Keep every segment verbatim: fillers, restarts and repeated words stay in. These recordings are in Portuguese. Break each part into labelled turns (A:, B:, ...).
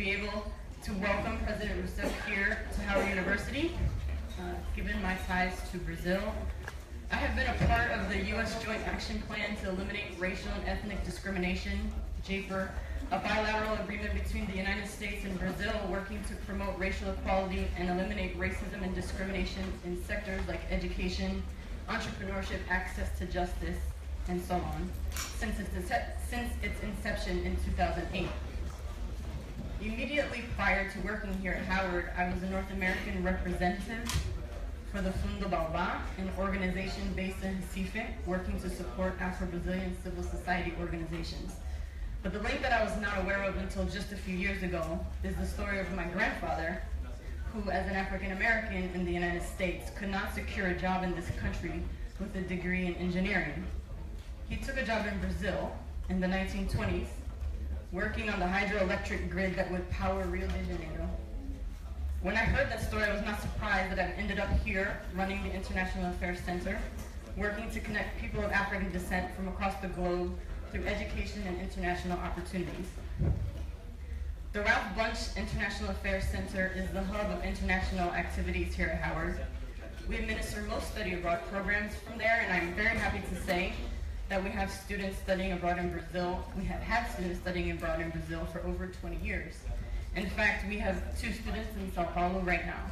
A: be able to welcome President Rousseff here to Howard University, uh, given my ties to Brazil. I have been a part of the U S Joint Action Plan to Eliminate Racial and Ethnic Discrimination, J P E R, a bilateral agreement between the United States and Brazil working to promote racial equality and eliminate racism and discrimination in sectors like education, entrepreneurship, access to justice, and so on, since its, since its inception in two thousand eight. Immediately prior to working here at Howard, I was a North American representative for the Fundo Baobá, an organization based in Recife, working to support Afro-Brazilian civil society organizations. But the link that I was not aware of until just a few years ago is the story of my grandfather, who, as an African American in the United States, could not secure a job in this country with a degree in engineering. He took a job in Brazil in the nineteen twenties, working on the hydroelectric grid that would power Rio de Janeiro. When I heard that story, I was not surprised that I ended up here running the International Affairs Center, working to connect people of African descent from across the globe through education and international opportunities. The Ralph Bunche International Affairs Center is the hub of international activities here at Howard. We administer most study abroad programs from there, and I'm very happy to say that we have students studying abroad in Brazil. We have had students studying abroad in Brazil for over twenty years. In fact, we have two students in Sao Paulo right now.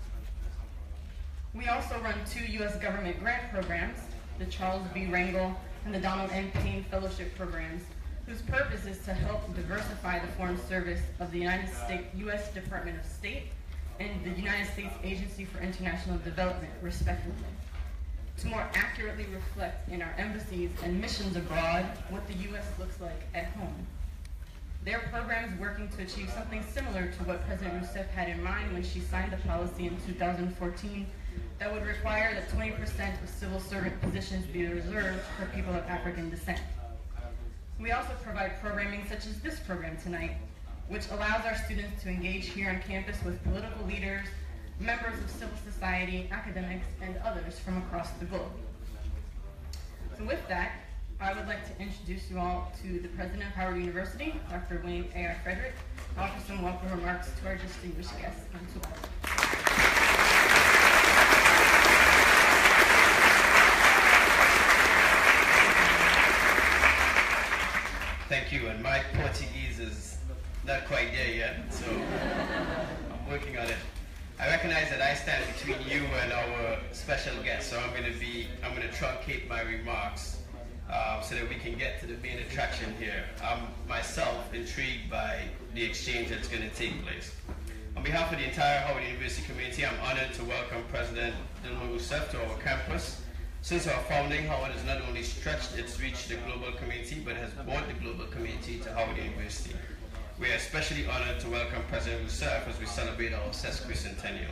A: We also run two U S government grant programs, the Charles B. Rangel and the Donald M. Payne Fellowship Programs, whose purpose is to help diversify the foreign service of the United States, U S Department of State and the United States Agency for International Development, respectively, to more accurately reflect in our embassies and missions abroad what the U S looks like at home. Their programs working to achieve something similar to what President Rousseff had in mind when she signed the policy in two thousand fourteen that would require that twenty percent of civil servant positions be reserved for people of African descent. We also provide programming such as this program tonight, which allows our students to engage here on campus with political leaders, members of civil society, academics, and others from across the globe. So with that, I would like to introduce you all to the President of Howard University, Doctor Wayne A R Frederick. I'll offer some welcome remarks to our distinguished guests and to all.
B: Thank you, and my Portuguese is not quite there yet, so I'm working on it. I recognize that I stand between you and our special guest, so I'm going to be, I'm going to truncate my remarks um, so that we can get to the main attraction here. I'm myself intrigued by the exchange that's going to take place. On behalf of the entire Howard University community, I'm honored to welcome President Dilma Rousseff to our campus. Since our founding, Howard has not only stretched its reach to the global community, but has brought the global community to Howard University. We are especially honored to welcome President Rousseff as we celebrate our sesquicentennial.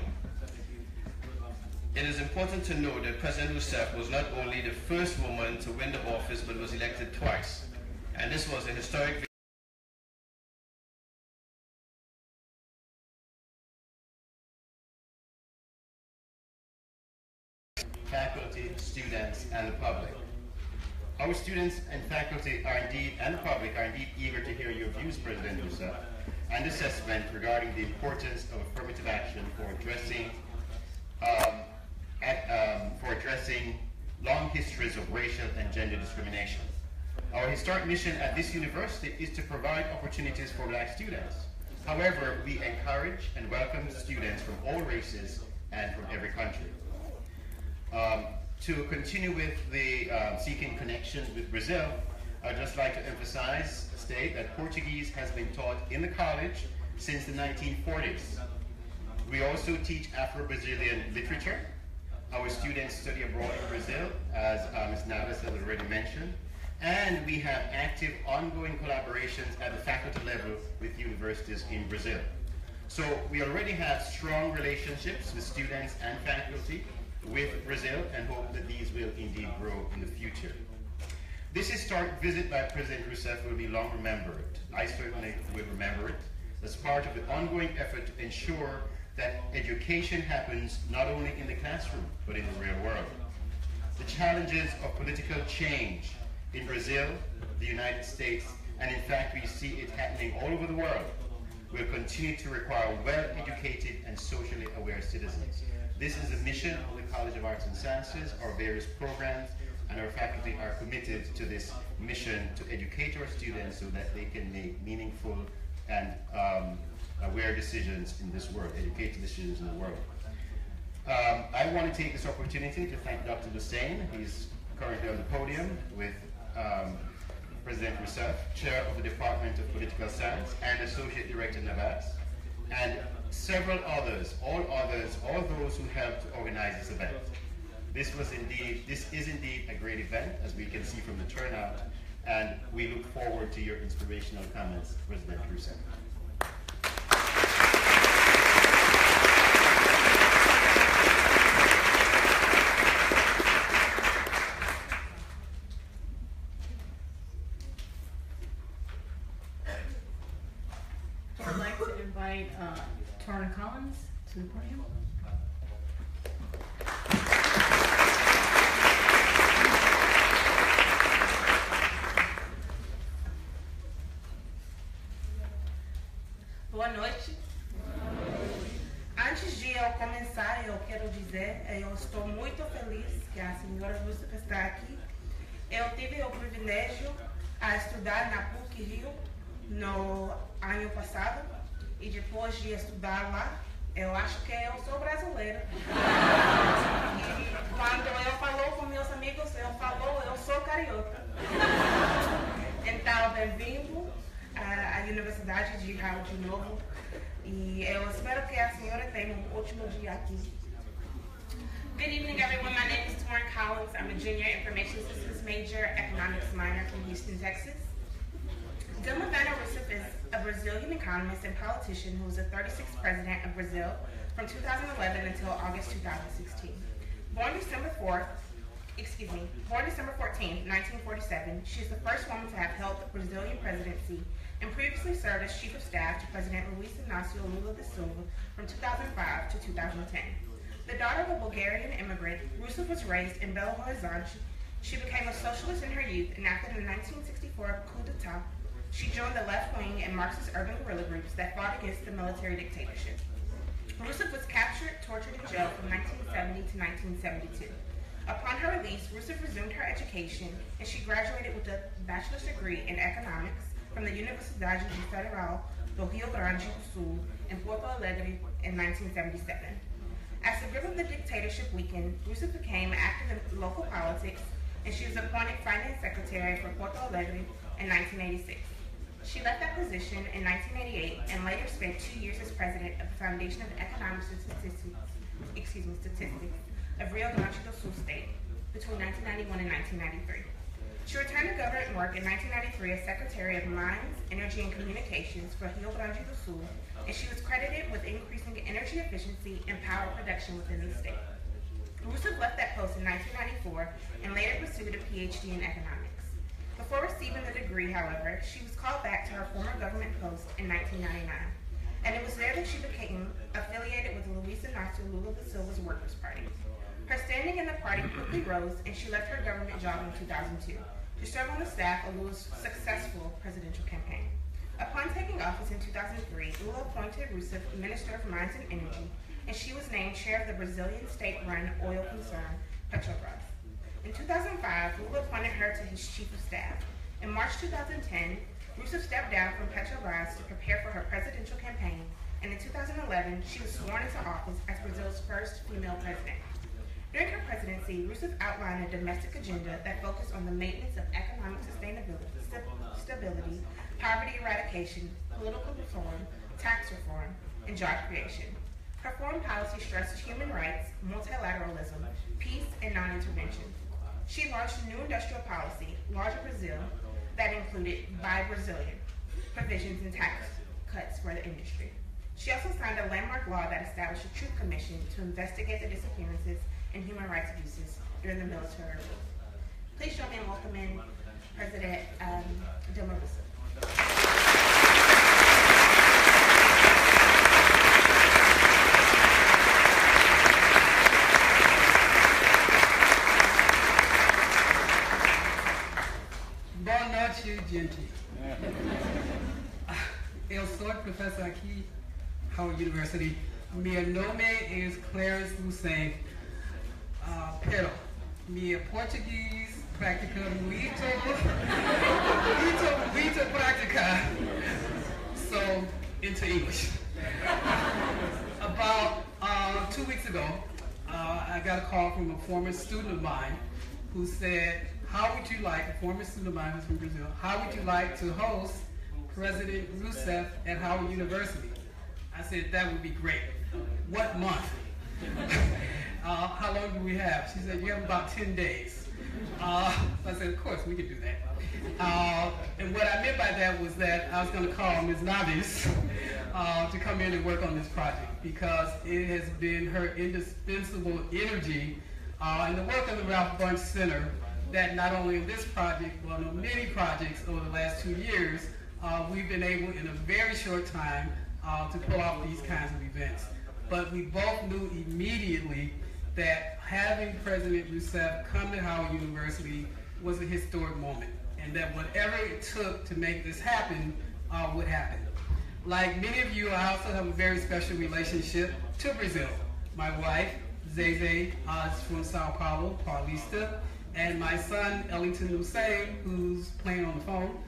B: It is important to note that President Rousseff was not only the first woman to win the office, but was elected twice. And this was a historic faculty, students, and the public. Our students and faculty are indeed, and the public are indeed eager to hear your views, President Rousseff, and assessment regarding the importance of affirmative action for addressing um, at, um, for addressing long histories of racial and gender discrimination. Our historic mission at this university is to provide opportunities for black students. However, we encourage and welcome students from all races and from every country. Um, to continue with the uh, seeking connection with Brazil, I'd just like to emphasize, state that Portuguese has been taught in the college since the nineteen forties. We also teach Afro-Brazilian literature. Our students study abroad in Brazil, as uh, Miz Navas has already mentioned, and we have active ongoing collaborations at the faculty level with universities in Brazil. So we already have strong relationships with students and faculty with Brazil, and hope that these will indeed grow in the future. This historic visit by President Rousseff will be long remembered. I certainly will remember it as part of the ongoing effort to ensure that education happens not only in the classroom, but in the real world. The challenges of political change in Brazil, the United States, and in fact we see it happening all over the world, will continue to require well-educated and socially aware citizens. This is the mission of the College of Arts and Sciences, our various programs, and our faculty are committed to this mission to educate our students so that they can make meaningful and um, aware decisions in this world, educated decisions in the world. Um, I want to take this opportunity to thank Doctor Hussain. He's currently on the podium with um, President Rousseff, Chair of the Department of Political Science, and Associate Director Navas, and several others, all others, all those who helped to organize this event. This was indeed, this is indeed a great event, as we can see from the turnout, and we look forward to your inspirational comments, President Rousseff.
A: I'd like to invite uh, Torrin Collins to the podium.
C: Boa noite. Antes de eu começar, eu quero dizer, eu estou muito feliz que a senhora Rousseff está aqui. Eu tive o privilégio a estudar na P U C Rio no ano passado e depois de estudar lá, eu acho que eu sou brasileira. E quando eu falo com meus amigos, eu falo, eu sou carioca. Então, bem-vindo à Universidade de Howard de novo. E eu espero que a senhora tenha um ótimo dia aqui.
D: Good evening, everyone. My name is Torrin Collins. I'm a junior information systems major, economics minor from Houston, Texas. Dilma Vanna Rousseff is a Brazilian economist and politician who was the thirty-sixth president of Brazil from two thousand eleven until August two thousand sixteen. Born December fourth, excuse me, born December fourteenth, nineteen forty-seven, she is the first woman to have held the Brazilian presidency and previously served as chief of staff to President Luiz Inácio Lula da Silva from two thousand five to two thousand ten. The daughter of a Bulgarian immigrant, Rousseff was raised in Belo Horizonte. She became a socialist in her youth, and after the nineteen sixty-four coup d'etat, she joined the left-wing and Marxist urban guerrilla groups that fought against the military dictatorship. Rousseff was captured, tortured, and jailed from nineteen seventy to nineteen seventy-two. Upon her release, Rousseff resumed her education, and she graduated with a bachelor's degree in economics from the Universidade Federal do Rio Grande do Sul in Porto Alegre in nineteen seventy-seven. As the grip of the dictatorship weakened, Rousseff became active in local politics, and she was appointed finance secretary for Porto Alegre in nineteen eighty-six. She left that position in nineteen eighty-eight and later spent two years as president of the Foundation of Economic Statistics, excuse me, Statistics of Rio Grande do Sul State between nineteen ninety-one and nineteen ninety-three. She returned to government work in nineteen ninety-three as Secretary of Mines, Energy and Communications for Rio Grande do Sul, and she was credited with increasing energy efficiency and power production within the state. Rousseff left that post in nineteen ninety-four and later pursued a P H D in economics. Before receiving the degree, however, she was called back to her former government post in nineteen ninety-nine, and it was there that she became affiliated with Luiz Inácio Lula da Silva's Workers' Party. Her standing in the party quickly rose, and she left her government job in two thousand two to serve on the staff of Lula's successful presidential campaign. Upon taking office in two thousand three, Lula appointed Rousseff Minister of Mines and Energy, and she was named chair of the Brazilian state-run oil concern, Petrobras. In two thousand five, Lula appointed her to his chief of staff. In March two thousand ten, Rousseff stepped down from Petrobras to prepare for her presidential campaign, and in two thousand eleven, she was sworn into office as Brazil's first female president. During her presidency, Rousseff outlined a domestic agenda that focused on the maintenance of economic sustainability, st stability, poverty eradication, political reform, tax reform, and job creation. Her foreign policy stressed human rights, multilateralism, peace, and non-intervention. She launched a new industrial policy, Larger Brazil, that included Buy Brazilian provisions and tax cuts for the industry. She also signed a landmark law that established a truth commission to investigate the disappearances and human rights abuses during the military rule. Please join me in welcoming President um, Dilma Rousseff.
E: Boa noite, gente. Eu sou professor aqui Howard University. Meu nome é Clarence Lucen uh, Pero. Meu português prática muito, muito, muito prática. So, into English. About uh, two weeks ago, uh, I got a call from a former student of mine who said, how would you like, a former student of mine who's from Brazil, how would you like to host President Rousseff at Howard University? I said, that would be great. What month? uh, how long do we have? She said, you have about ten days. Uh, I said, of course, we can do that. Uh, and what I meant by that was that I was going to call Miz Navis uh, to come in and work on this project because it has been her indispensable energy uh, in the work of the Ralph Bunche Center that not only in this project, but on many projects over the last two years, uh, we've been able in a very short time uh, to pull off these kinds of events. But we both knew immediately that having President Rousseff come to Howard University was a historic moment, and that whatever it took to make this happen uh, would happen. Like many of you, I also have a very special relationship to Brazil. My wife, Zeze, uh, is from Sao Paulo, Paulista, and my son, Ellington Lucen, who's playing on the phone,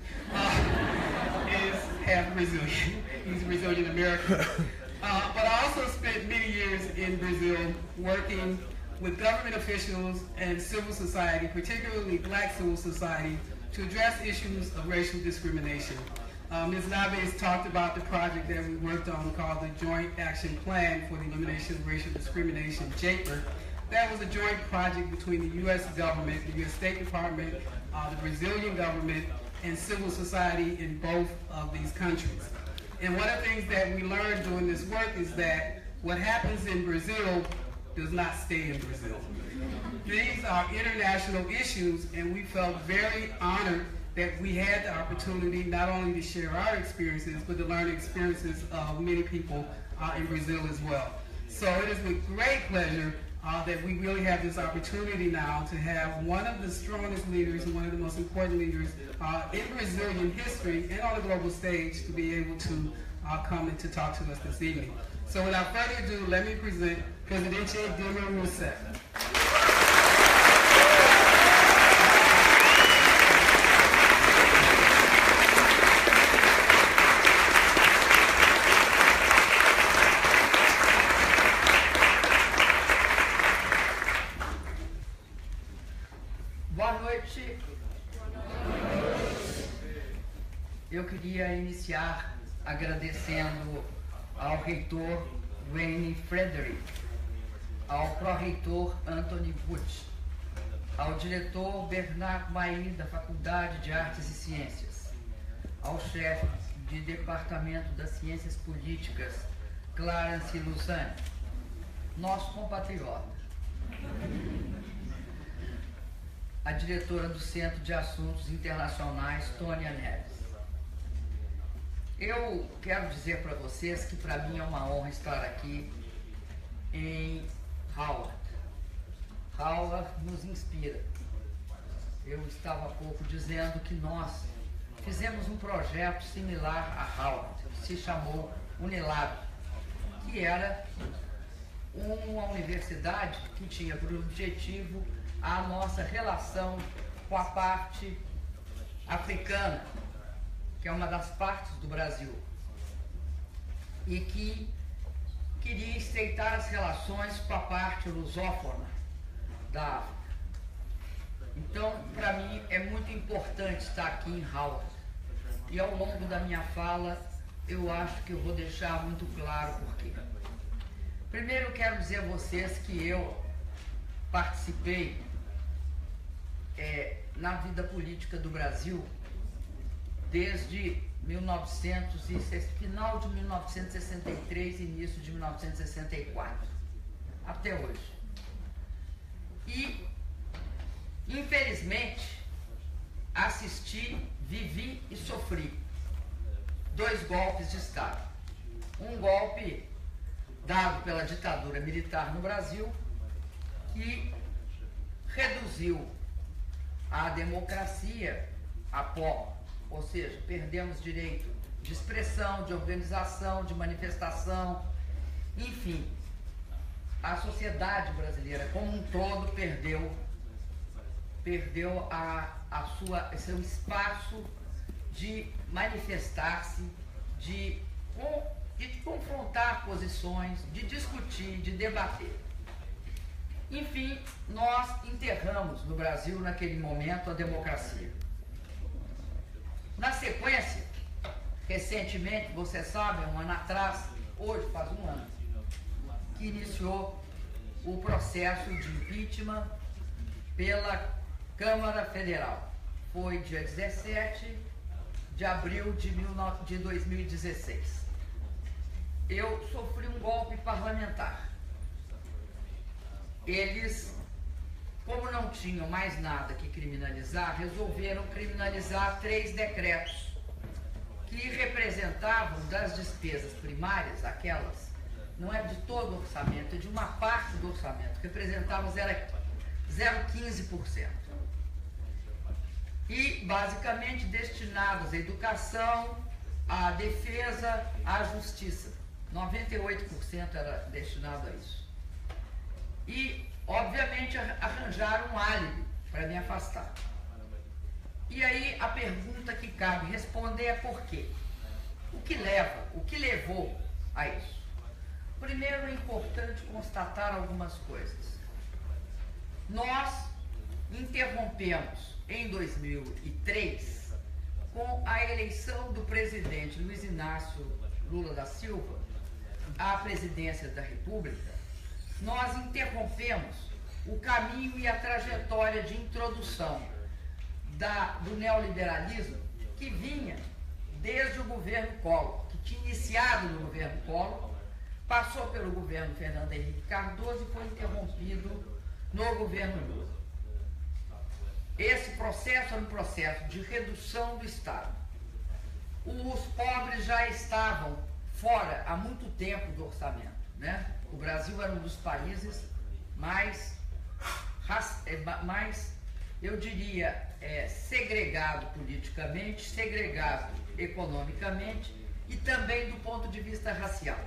E: uh, is half Brazilian. He's Brazilian American. Uh, but I also spent many years in Brazil working with government officials and civil society, particularly black civil society, to address issues of racial discrimination. Uh, Miz Naves talked about the project that we worked on called the Joint Action Plan for the Elimination of Racial Discrimination, JAPER. That was a joint project between the U S government, the U S State Department, uh, the Brazilian government, and civil society in both of these countries. And one of the things that we learned doing this work is that what happens in Brazil does not stay in Brazil. These are international issues, and we felt very honored that we had the opportunity not only to share our experiences, but to learn experiences of many people uh, in Brazil as well. So it is with great pleasure uh, that we really have this opportunity now to have one of the strongest leaders and one of the most important leaders uh, in Brazilian history and on the global stage to be able to uh, come and to talk to us this evening. So without further ado, let me present Presidente Dilma Rousseff.
F: Boa noite. Eu queria iniciar agradecendo ao reitor Wayne Frederick, ao pró-reitor Anthony Butch, ao diretor Bernard Maí da Faculdade de Artes e Ciências, ao chefe de Departamento das Ciências Políticas, Clarence Lucen, nosso compatriota, a diretora do Centro de Assuntos Internacionais, Tônia Neves. Eu quero dizer para vocês que para mim é uma honra estar aqui em Howard. Howard nos inspira. Eu estava há pouco dizendo que nós fizemos um projeto similar a Howard, que se chamou Unilab, que era uma universidade que tinha por objetivo a nossa relação com a parte africana, que é uma das partes do Brasil, e que queria estreitar as relações com a parte lusófona da África. Então, para mim, é muito importante estar aqui em Howard. E ao longo da minha fala, eu acho que eu vou deixar muito claro por quê. Primeiro, eu quero dizer a vocês que eu participei é, na vida política do Brasil desde mil e novecentos e, final de mil novecentos e sessenta e três e início de mil novecentos e sessenta e quatro, até hoje. E, infelizmente, assisti, vivi e sofri dois golpes de Estado. Um golpe dado pela ditadura militar no Brasil, que reduziu a democracia a pó, ou seja, perdemos direito de expressão, de organização, de manifestação, enfim, a sociedade brasileira como um todo perdeu, perdeu a, a sua, seu espaço de manifestar-se, de, de confrontar posições, de discutir, de debater. Enfim, nós enterramos no Brasil, naquele momento, a democracia. Na sequência, recentemente, vocês sabem, um ano atrás, hoje faz um ano, que iniciou o processo de impeachment pela Câmara Federal. Foi dia dezessete de abril de dois mil e dezesseis. Eu sofri um golpe parlamentar. Eles, como não tinham mais nada que criminalizar, resolveram criminalizar três decretos que representavam das despesas primárias, aquelas, não é de todo o orçamento, é de uma parte do orçamento, representavam zero vírgula quinze por cento. E, basicamente, destinados à educação, à defesa, à justiça. noventa e oito por cento era destinado a isso. E, obviamente, arranjaram um álibi para me afastar. E aí, a pergunta que cabe responder é por quê? O que leva, o que levou a isso? Primeiro, é importante constatar algumas coisas. Nós interrompemos, em dois mil e três, com a eleição do presidente Luiz Inácio Lula da Silva à presidência da República, nós interrompemos o caminho e a trajetória de introdução da, do neoliberalismo que vinha desde o governo Collor, que tinha iniciado no governo Collor, passou pelo governo Fernando Henrique Cardoso e foi interrompido no governo Lula. Esse processo era um processo de redução do Estado. Os pobres já estavam fora há muito tempo do orçamento, né? O Brasil era um dos países mais, mais eu diria, é, segregado politicamente, segregado economicamente e também do ponto de vista racial.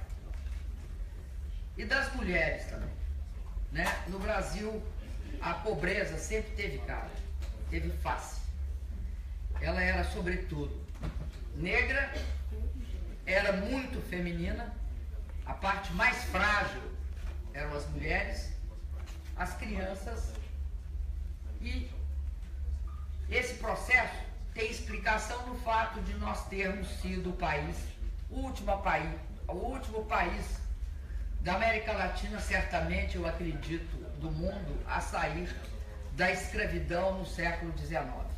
F: E das mulheres também, né? No Brasil, a pobreza sempre teve cara, teve face. Ela era, sobretudo, negra, era muito feminina, a parte mais frágil eram as mulheres, as crianças, e esse processo tem explicação no fato de nós termos sido o país, o último país, o último país da América Latina, certamente, eu acredito, do mundo, a sair da escravidão no século dezenove.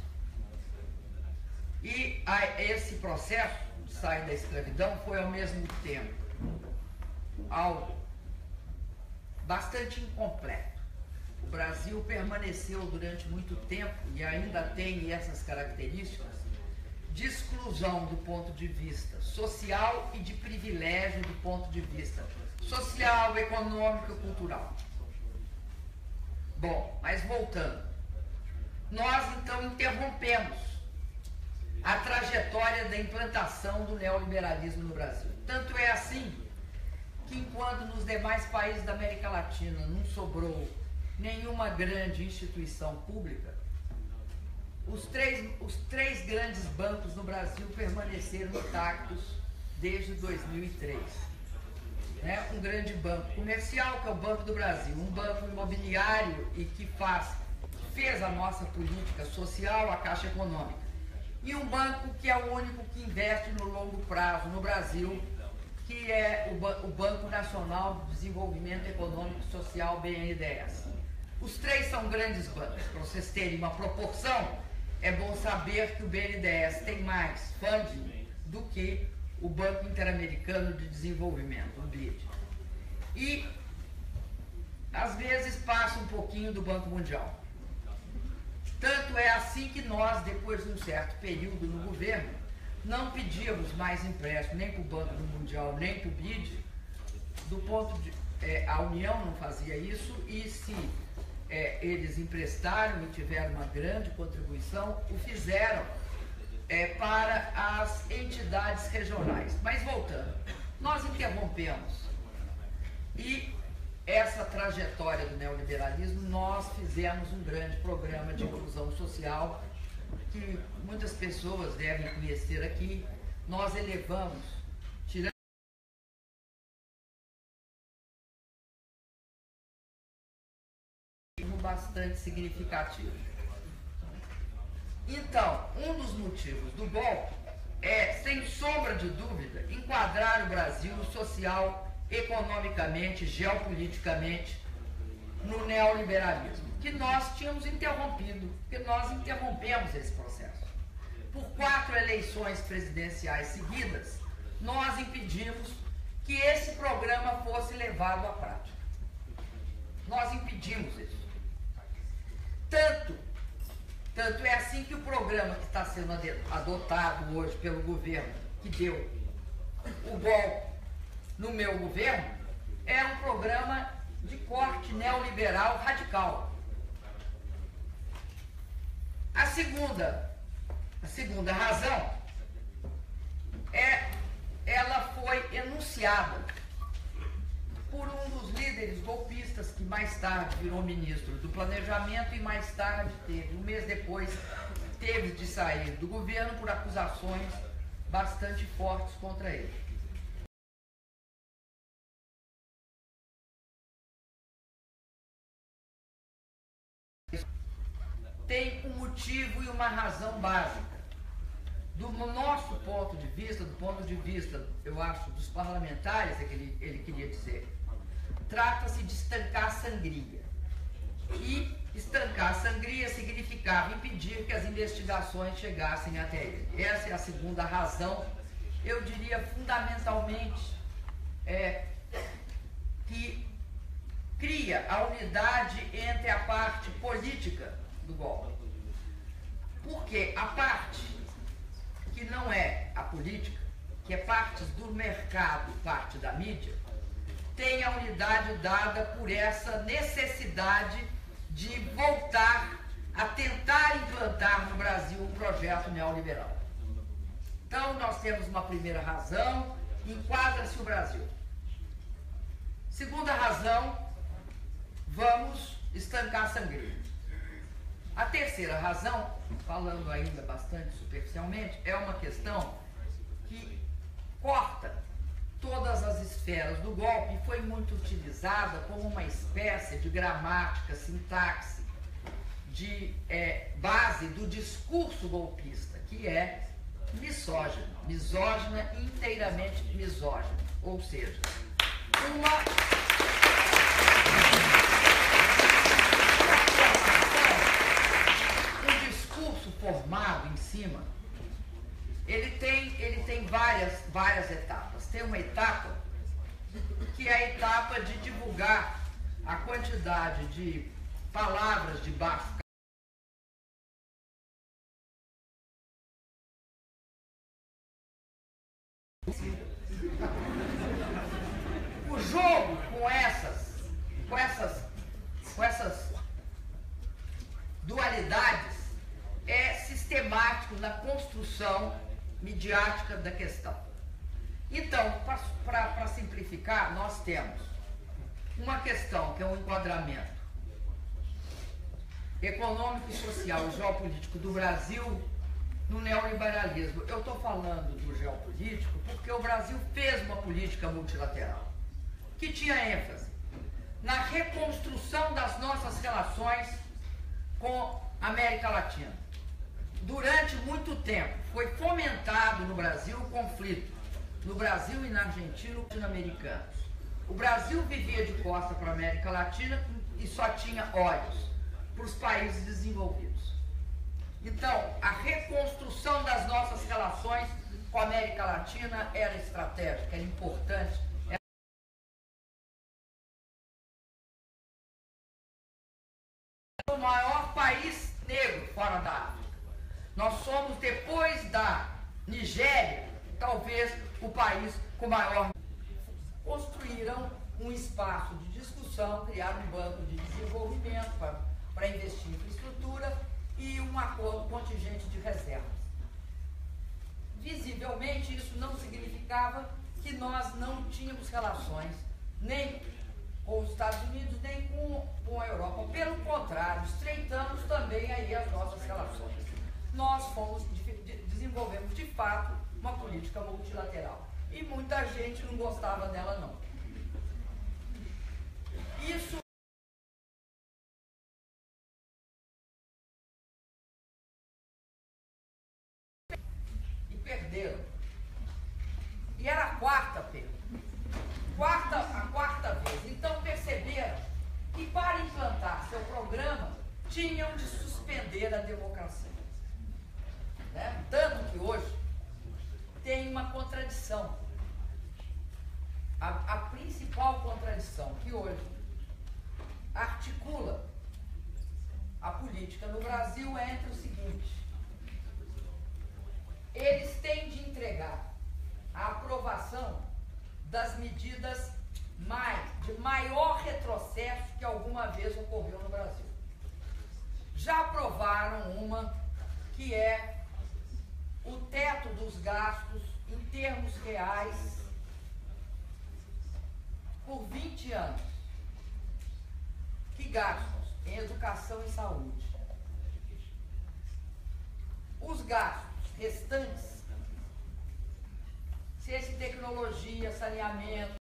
F: E a, esse processo de sair da escravidão foi, ao mesmo tempo, algo bastante incompleto. O Brasil permaneceu durante muito tempo, e ainda tem essas características, de exclusão do ponto de vista social e de privilégio do ponto de vista social, econômico e cultural. Bom, mas voltando. Nós, então, interrompemos a trajetória da implantação do neoliberalismo no Brasil. Tanto é assim que, enquanto nos demais países da América Latina não sobrou nenhuma grande instituição pública, os três, os três grandes bancos no Brasil permaneceram intactos desde dois mil e três. Né? Um grande banco comercial, que é o Banco do Brasil, um banco imobiliário e que faz, fez a nossa política social, a Caixa Econômica, e um banco que é o único que investe no longo prazo no Brasil, que é o, ba o Banco Nacional de Desenvolvimento Econômico e Social, B N D E S. Os três são grandes bancos. Para vocês terem uma proporção, é bom saber que o B N D E S tem mais funding do que o Banco Interamericano de Desenvolvimento, o B I D. E, às vezes, passa um pouquinho do Banco Mundial. Tanto é assim que nós, depois de um certo período no governo, não pedíamos mais empréstimo nem para o Banco Mundial, nem para o B I D, do ponto de... É, a União não fazia isso, e se é, eles emprestaram e tiveram uma grande contribuição, o fizeram é, para as entidades regionais. Mas voltando, nós interrompemos e essa trajetória do neoliberalismo, nós fizemos um grande programa de inclusão social que muitas pessoas devem conhecer aqui. Nós elevamos, tirando bastante significativo. Então, um dos motivos do golpe é, sem sombra de dúvida, enquadrar o Brasil social, economicamente, geopoliticamente, no neoliberalismo, que nós tínhamos interrompido, que nós interrompemos esse processo. Por quatro eleições presidenciais seguidas, nós impedimos que esse programa fosse levado à prática. Nós impedimos isso. Tanto, tanto é assim que o programa que está sendo adotado hoje pelo governo, que deu o golpe no meu governo, é um programa de corte neoliberal radical. A segunda, a segunda razão é, ela foi enunciada por um dos líderes golpistas que mais tarde virou ministro do Planejamento e mais tarde teve, um mês depois, teve de sair do governo por acusações bastante fortes contra ele. Tem um motivo e uma razão básica. Do nosso ponto de vista, do ponto de vista, eu acho, dos parlamentares, é que ele, ele queria dizer, trata-se de estancar a sangria. E estancar a sangria significava impedir que as investigações chegassem até ele. Essa é a segunda razão, eu diria fundamentalmente, é, que cria a unidade entre a parte política do golpe. Porque a parte que não é a política, que é parte do mercado, parte da mídia, tem a unidade dada por essa necessidade de voltar a tentar implantar no Brasil um projeto neoliberal. Então, nós temos uma primeira razão, enquadra-se o Brasil. Segunda razão, vamos estancar a sangria. A terceira razão, falando ainda bastante superficialmente, é uma questão que corta todas as esferas do golpe e foi muito utilizada como uma espécie de gramática, sintaxe, de é, base do discurso golpista, que é misógino, misógina e inteiramente misógina, ou seja, uma... formado em cima, ele tem, ele tem várias, várias etapas. Tem uma etapa que é a etapa de divulgar a quantidade de palavras de baixo o jogo com essas, com essas, com essas dualidades é sistemático na construção midiática da questão. Então, para simplificar, nós temos uma questão que é um enquadramento econômico e social e geopolítico do Brasil no neoliberalismo. Eu estou falando do geopolítico porque o Brasil fez uma política multilateral que tinha ênfase na reconstrução das nossas relações com a América Latina. Durante muito tempo foi fomentado no Brasil o conflito, no Brasil e na Argentina, os latino-americanos. O Brasil vivia de costa para a América Latina e só tinha olhos para os países desenvolvidos. Então, a reconstrução das nossas relações com a América Latina era estratégica, era importante. Era o maior país negro fora da África. Nós somos, depois da Nigéria, talvez o país com maior... Construíram um espaço de discussão, criaram um banco de desenvolvimento para investir em infraestrutura e um acordo contingente de reservas. visivelmente, isso não significava que nós não tínhamos relações nem com os Estados Unidos, nem com, com a Europa. Pelo contrário, estreitamos também aí as nossas relações. Nós fomos, de, de, desenvolvemos de fato uma política multilateral. E muita gente não gostava dela, não. Isso e perderam. E era a quarta perda. Quarta, a quarta vez. Então perceberam que para implantar seu programa tinham de suspender a democracia. Né? Tanto que hoje tem uma contradição. A, a principal contradição que hoje articula a política no Brasil é entre o seguinte: eles têm de entregar a aprovação das medidas mais, de maior retrocesso que alguma vez ocorreu no Brasil. Já aprovaram uma que é o teto dos gastos em termos reais por vinte anos. Que gastos? Em educação e saúde. Os gastos restantes, ciência e tecnologia, saneamento,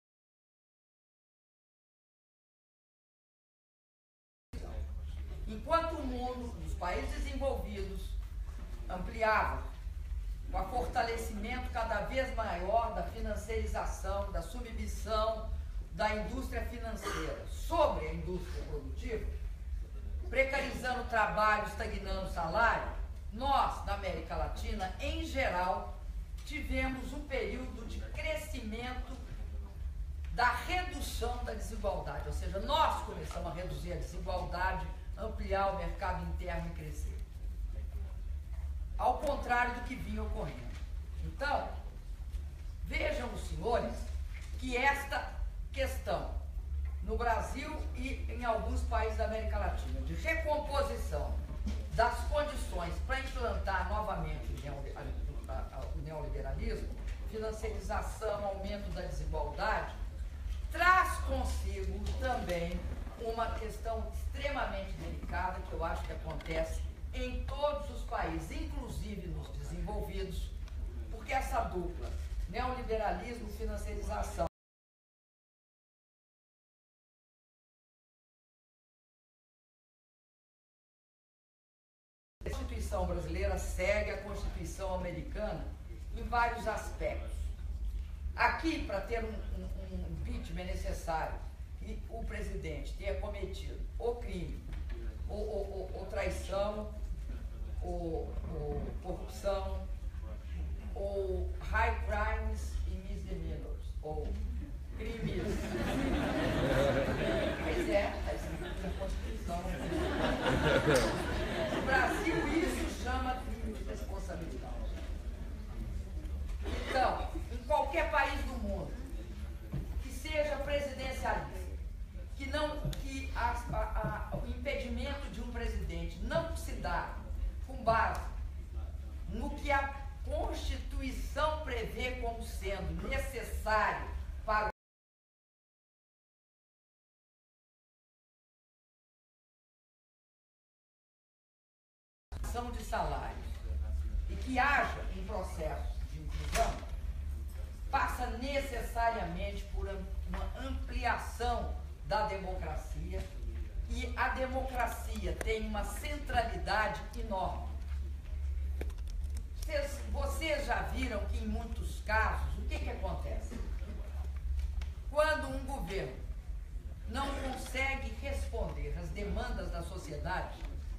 F: enquanto o mundo, os países desenvolvidos, ampliava com o fortalecimento cada vez maior da financiarização, da submissão da indústria financeira sobre a indústria produtiva, precarizando o trabalho, estagnando o salário, nós, na América Latina, em geral, tivemos um período de crescimento da redução da desigualdade, ou seja, nós começamos a reduzir a desigualdade, ampliar o mercado interno e crescer. Ao contrário do que vinha ocorrendo. Então, vejam os senhores que esta questão no Brasil e em alguns países da América Latina de recomposição das condições para implantar novamente o neoliberalismo, financiarização, aumento da desigualdade, traz consigo também uma questão extremamente delicada que eu acho que acontece em todos os países, inclusive nos desenvolvidos, porque essa dupla, neoliberalismo e financiarização, a Constituição brasileira segue a Constituição americana em vários aspectos. Aqui, para ter um, um, um impeachment necessário e o presidente tenha cometido ou crime, ou, ou, ou, ou traição, ou, ou corrupção, ou high crimes e misdemeanors, ou crimes. Pois é, está escrito na Constituição. No Brasil, isso chama crime de responsabilidade. Então, em qualquer país do mundo que seja presidencialista, que, não, que a, a, a, o impedimento de um presidente não se dá com base no que a Constituição prevê como sendo necessário para a ação de salários e que haja um processo de inclusão, passa necessariamente por uma ampliação da democracia, e a democracia tem uma centralidade enorme. Vocês, vocês já viram que em muitos casos, o que, que acontece? Quando um governo não consegue responder às demandas da sociedade,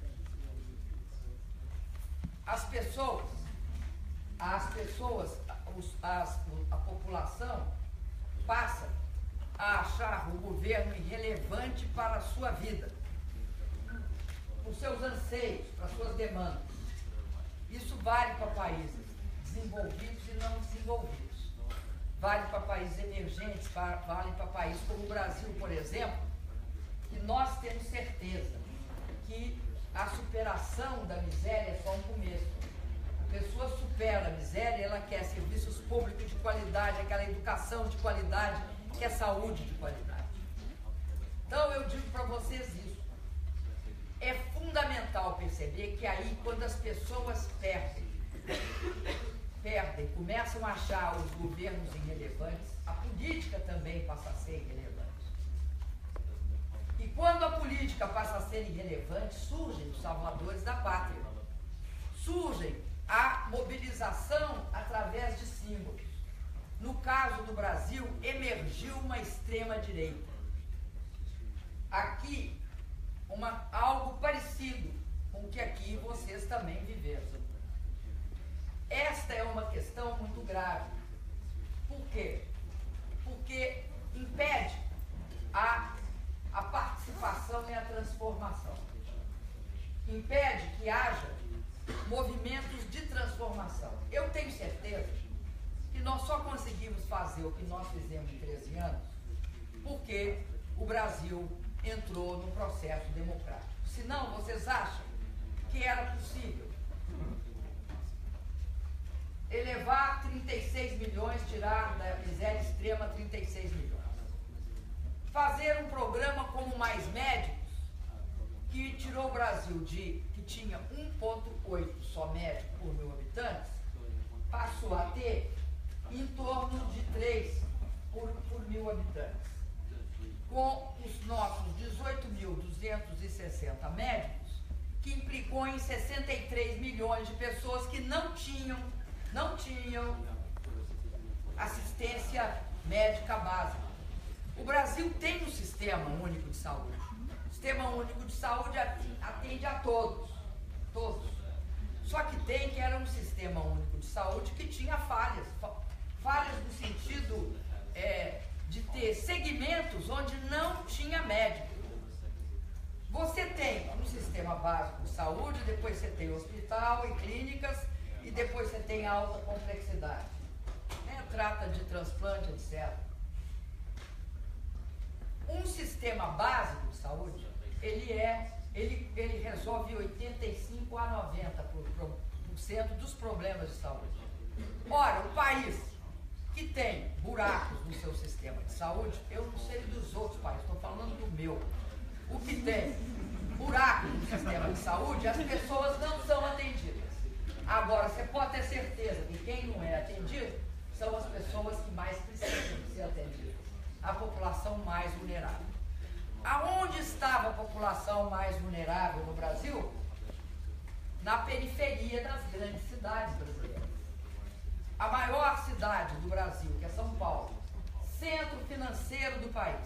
F: as pessoas, as pessoas, os, as, a população passa a achar o governo irrelevante para a sua vida, para os seus anseios, para as suas demandas. Isso vale para países desenvolvidos e não desenvolvidos. Vale para países emergentes, para, vale para países como o Brasil, por exemplo, que nós temos certeza que a superação da miséria é só um começo. pessoa supera a miséria, ela quer serviços públicos de qualidade, aquela educação de qualidade, quer saúde de qualidade. Então eu digo para vocês isso. É fundamental perceber que aí, quando as pessoas perdem, perdem, começam a achar os governos irrelevantes, a política também passa a ser irrelevante. E quando a política passa a ser irrelevante, surgem os salvadores da pátria. Surgem a mobilização através de símbolos. No caso do Brasil, emergiu uma extrema-direita. Aqui, uma, algo parecido com o que aqui vocês também viveram. Esta é uma questão muito grave. Por quê? Porque impede a, a participação e a transformação. Impede que haja movimentos de transformação. Eu tenho certeza que nós só conseguimos fazer o que nós fizemos em treze anos porque o Brasil entrou no processo democrático. Senão, vocês acham que era possível elevar trinta e seis milhões, tirar da miséria extrema trinta e seis milhões? Fazer um programa como Mais Médicos, que tirou o Brasil de, que tinha um vírgula oito só médico por mil habitantes, passou a ter em torno de três por, por mil habitantes. Com os nossos dezoito mil duzentos e sessenta médicos, que implicou em sessenta e três milhões de pessoas que não tinham, não tinham assistência médica básica. O Brasil tem um sistema único de saúde. O sistema único de saúde atende a todos, todos. Só que tem que era um sistema único de saúde que tinha falhas, falhas no sentido é, de ter segmentos onde não tinha médico. Você tem um sistema básico de saúde, depois você tem hospital e clínicas, e depois você tem alta complexidade. É, trata de transplante, etcétera. Um sistema básico de saúde, ele, é, ele, ele resolve oitenta e cinco a noventa por cento dos problemas de saúde. Ora, o país que tem buracos no seu sistema de saúde, eu não sei dos outros países, estou falando do meu. O que tem buracos no sistema de saúde, as pessoas não são atendidas. Agora, você pode ter certeza que quem não é atendido são as pessoas que mais precisam ser atendidas. A população mais vulnerável. Aonde estava a população mais vulnerável no Brasil? Na periferia das grandes cidades brasileiras. A maior cidade do Brasil, que é São Paulo, centro financeiro do país.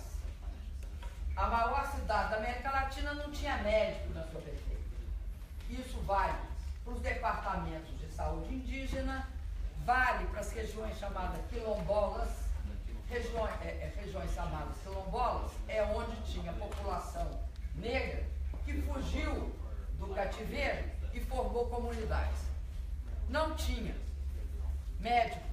F: A maior cidade da América Latina não tinha médico na sua periferia. Isso vale para os departamentos de saúde indígena, vale para as regiões chamadas quilombolas. Regiões, é, é, regiões chamadas quilombolas é onde tinha população negra que fugiu do cativeiro e formou comunidades. Não tinha médico.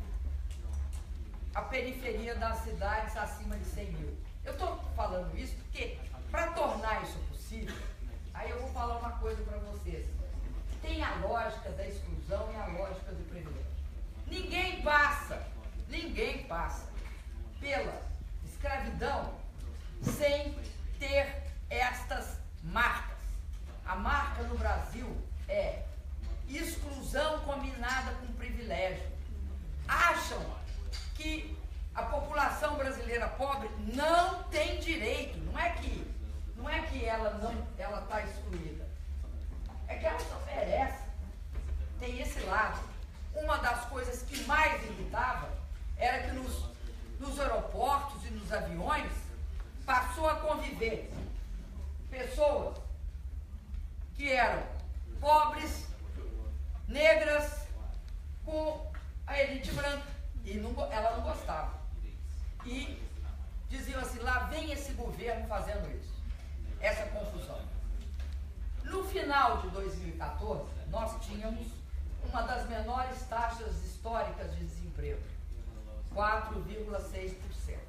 F: A periferia das cidades acima de cem mil. Eu estou falando isso porque, para tornar isso possível, aí eu vou falar uma coisa para vocês. Tem a lógica da exclusão e a lógica do privilégio. Ninguém passa, ninguém passa pela escravidão sem ter estas marcas. A marca no Brasil é exclusão combinada com privilégio. Acham que a população brasileira pobre não tem direito. Não é que, não é que ela não, ela está excluída. É que ela não merece. Tem esse lado. Uma das coisas que mais irritava era que nos nos aeroportos e nos aviões, passou a conviver pessoas que eram pobres, negras, com a elite branca. E não, ela não gostava. E diziam assim, lá vem esse governo fazendo isso. Essa confusão. No final de dois mil e quatorze, nós tínhamos uma das menores taxas históricas de desemprego. quatro vírgula seis por cento.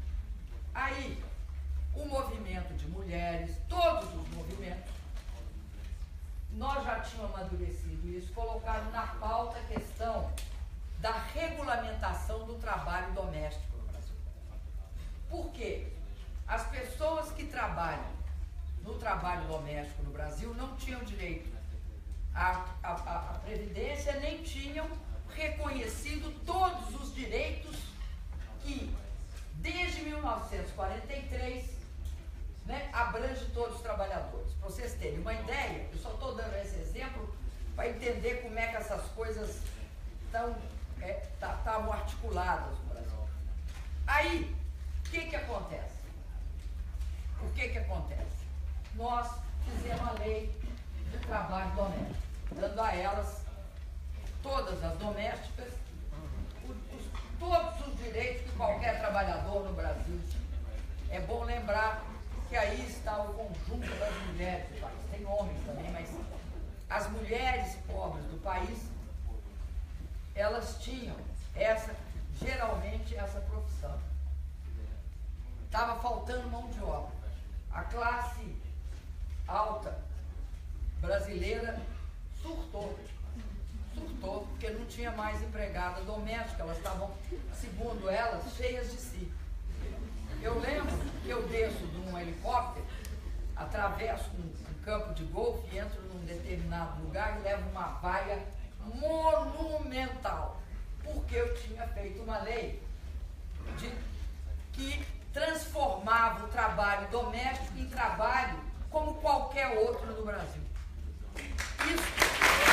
F: Aí, o movimento de mulheres, todos os movimentos, nós já tínhamos amadurecido isso, colocaram na pauta a questão da regulamentação do trabalho doméstico no Brasil. Por quê? As pessoas que trabalham no trabalho doméstico no Brasil não tinham direito à, à, à previdência, nem tinham reconhecido todos os direitos que, desde mil novecentos e quarenta e três, né, abrange todos os trabalhadores. Para vocês terem uma ideia, eu só estou dando esse exemplo para entender como é que essas coisas estão é, tá, tá articuladas no Brasil. Aí, o que que acontece? O que que acontece? Nós fizemos a lei de trabalho doméstico, dando a elas, todas as domésticas, os, os, todos os direitos que qualquer trabalhador no Brasil tinha. É bom lembrar que aí está o conjunto das mulheres do país. Tem homens também, mas as mulheres pobres do país, elas tinham essa, geralmente essa profissão. Estava faltando mão de obra. A classe alta brasileira surtou. Surtou, porque não tinha mais empregada doméstica. Elas estavam, segundo elas, cheias de si. Eu lembro que eu desço de um helicóptero, atravesso um, um campo de golfe, entro num determinado lugar e levo uma vaia monumental, porque eu tinha feito uma lei de, que transformava o trabalho doméstico em trabalho como qualquer outro no Brasil. Isso.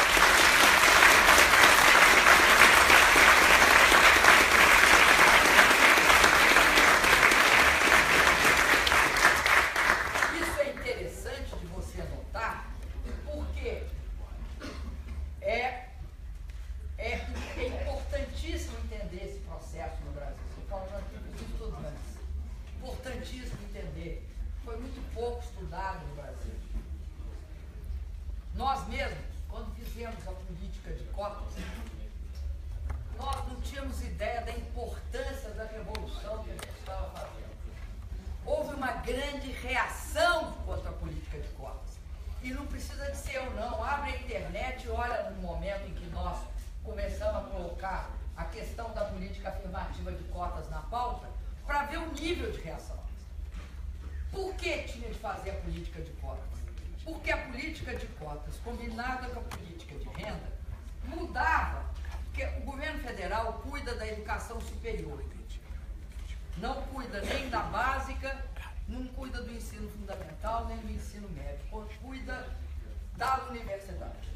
F: Nós mesmos, quando fizemos a política de cotas, nós não tínhamos ideia da importância da revolução que a gente estava fazendo. Houve uma grande reação contra a política de cotas. E não precisa de ser eu não. Abre a internet e olha no momento em que nós começamos a colocar a questão da política afirmativa de cotas na pauta, para ver o nível de reação. Por que tinha de fazer a política de cotas? Porque a política de cotas, combinada com a política de renda, mudava, porque o governo federal cuida da educação superior, não cuida nem da básica, não cuida do ensino fundamental, nem do ensino médio, cuida da universidade.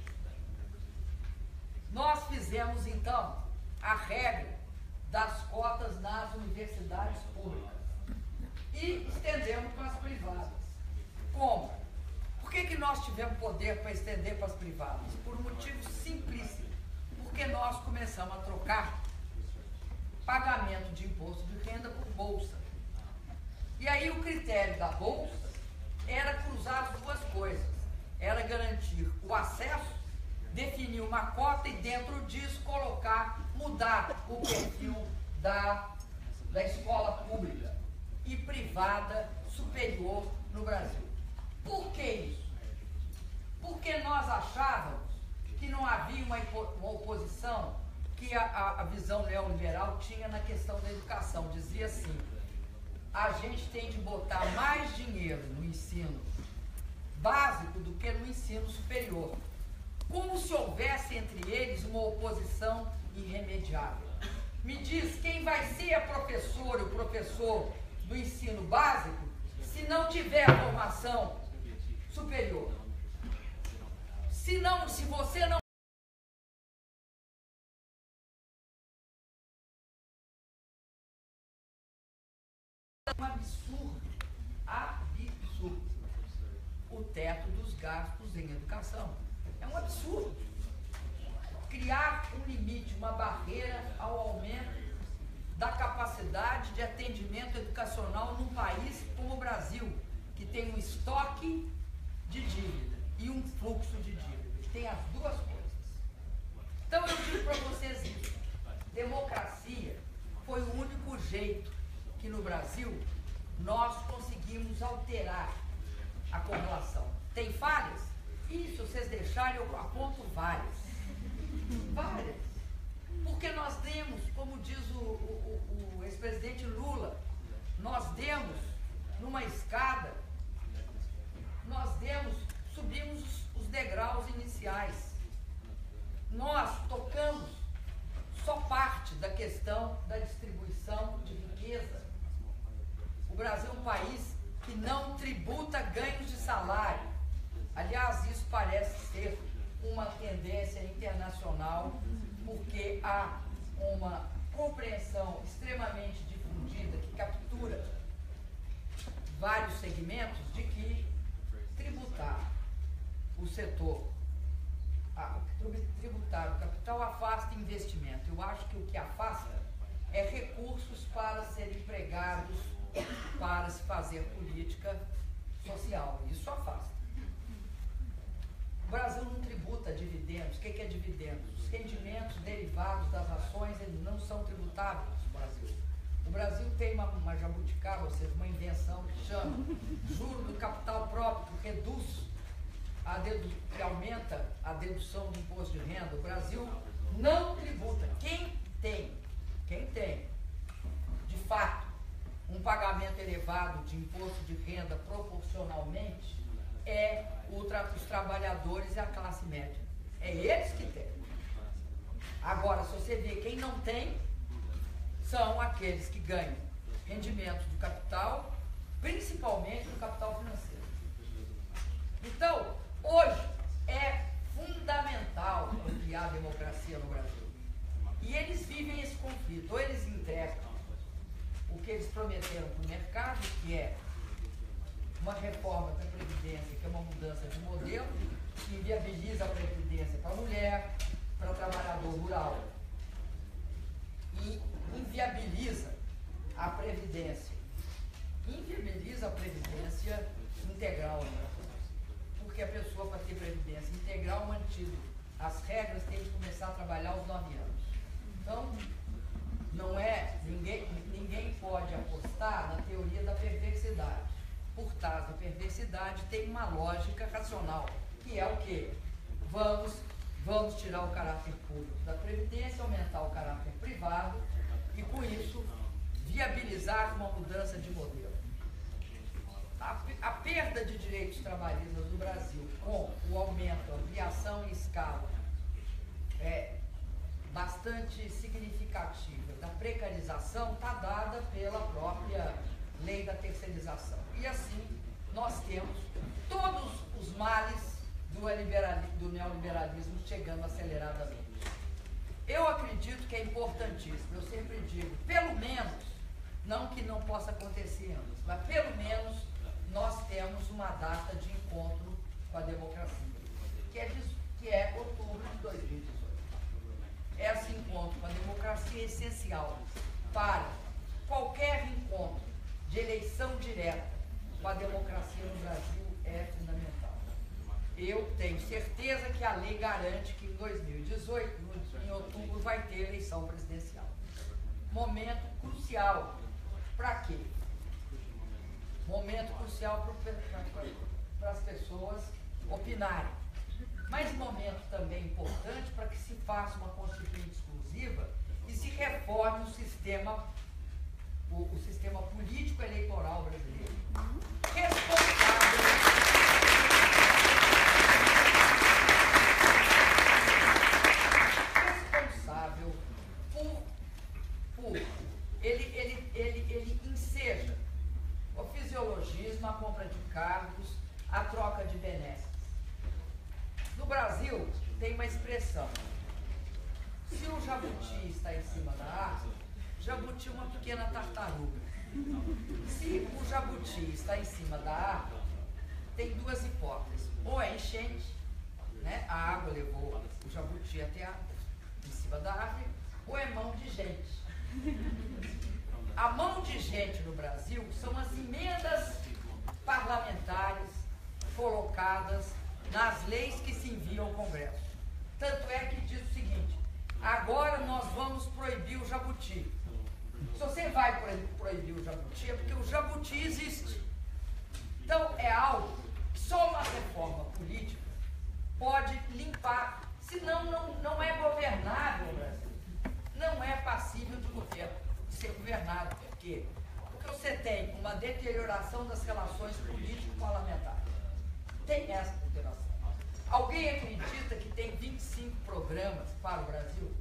F: Nós fizemos, então, a regra das cotas nas universidades públicas e estendemos para as privadas. Como? Por que que nós tivemos poder para estender para as privadas? Por um motivo simplíssimo. Porque nós começamos a trocar pagamento de imposto de renda por bolsa. E aí o critério da bolsa era cruzar as duas coisas. Era garantir o acesso, definir uma cota e dentro disso colocar, mudar o perfil da, da escola pública e privada superior no Brasil. Por que isso? Porque nós achávamos que não havia uma, uma oposição que a, a, a visão neoliberal tinha na questão da educação. Dizia assim, a gente tem de botar mais dinheiro no ensino básico do que no ensino superior. Como se houvesse entre eles uma oposição irremediável. Me diz, quem vai ser a professora, o professor do ensino básico, se não tiver formação superior? Se não, se você não é um absurdo, absurdo, o teto dos gastos em educação. É um absurdo. Criar um limite, uma barreira ao aumento da capacidade de atendimento educacional num país como o Brasil, que tem um estoque de dívida e um fluxo de dívida. Tem as duas coisas. Então eu digo para vocês isso. Democracia foi o único jeito que no Brasil nós conseguimos alterar a correlação. Tem falhas? E se vocês deixarem, eu aponto várias. Várias. Porque nós demos, como diz o, o, o ex-presidente Lula, nós demos numa escada, nós demos, subimos os degraus iniciais. Nós tocamos só parte da questão da distribuição de riqueza. O Brasil é um país que não tributa ganhos de salário. Aliás, isso parece ser uma tendência internacional, porque há uma compreensão extremamente difundida que captura vários segmentos de que tributar o setor, a, tributar o capital afasta investimento. Eu acho que o que afasta é recursos para serem empregados para se fazer política social. Isso afasta. O Brasil não tributa dividendos. O que é dividendos? Os rendimentos derivados das ações, eles não são tributáveis no Brasil. O Brasil tem uma, uma jabuticaba, ou seja, uma invenção que chama juro do capital próprio, que reduz, a dedu que aumenta a dedução do imposto de renda. O Brasil não tributa. Quem tem, quem tem, de fato, um pagamento elevado de imposto de renda proporcionalmente é o tra os trabalhadores e a classe média. É eles que têm. Agora, se você vê quem não tem, são aqueles que ganham rendimentos do capital, principalmente do capital financeiro. Então, hoje é fundamental ampliar a democracia no Brasil. E eles vivem esse conflito. Ou eles entregam o que eles prometeram para o mercado, que é uma reforma da Previdência, que é uma mudança de modelo, que inviabiliza a Previdência para a mulher, para o trabalhador rural. E inviabiliza a Previdência. Inviabiliza a Previdência integral, né? Porque a pessoa, para ter Previdência integral, mantido as regras, tem que começar a trabalhar aos nove anos. Então, não é, ninguém, ninguém pode apostar na teoria da perversidade. Por trás da perversidade tem uma lógica racional, que é o quê? Vamos, vamos tirar o caráter público da Previdência, aumentar o caráter privado e, com isso, viabilizar uma mudança de modelo. A, a perda de direitos trabalhistas no Brasil, com o aumento, a ampliação em escala é, bastante significativa da precarização, está dada pela própria lei da terceirização. E assim, nós temos todos os males do, do neoliberalismo chegando aceleradamente. Eu acredito que é importantíssimo, eu sempre digo, pelo menos, não que não possa acontecer antes, mas pelo menos nós temos uma data de encontro com a democracia, que é, de, que é outubro de dois mil e dezoito. Esse encontro com a democracia é essencial para qualquer encontro de eleição direta com a democracia no Brasil, é fundamental. Eu tenho certeza que a lei garante que em dois mil e dezoito, em outubro, vai ter eleição presidencial. Momento crucial. Para quê? Momento crucial para as pessoas opinarem. Mas momento também importante para que se faça uma constituinte exclusiva e se reforme o sistema, o, o sistema político eleitoral brasileiro. Responsável, responsável por, por ele, ele, ele, ele enseja o fisiologismo, a compra de cargos, a troca de benesses. No Brasil, tem uma expressão: se o jabuti está em cima da árvore, jabuti é uma pequena tartaruga. Se o jabuti está em cima da árvore, tem duas hipóteses: ou é enchente, né? A água levou o jabuti até a, em cima da árvore, ou é mão de gente. A mão de gente no Brasil são as emendas parlamentares colocadas nas leis que se enviam ao Congresso. Tanto é que diz o seguinte: agora nós vamos proibir o jabuti. Se você vai proibir o jabuti, é porque o jabuti existe. Então é algo que só uma reforma política pode limpar, senão não, não é governável o Brasil. Não é passível de governo, de ser governado. Por quê? Porque você tem uma deterioração das relações político-parlamentares. Tem essa deterioração. Alguém acredita que tem vinte e cinco programas para o Brasil?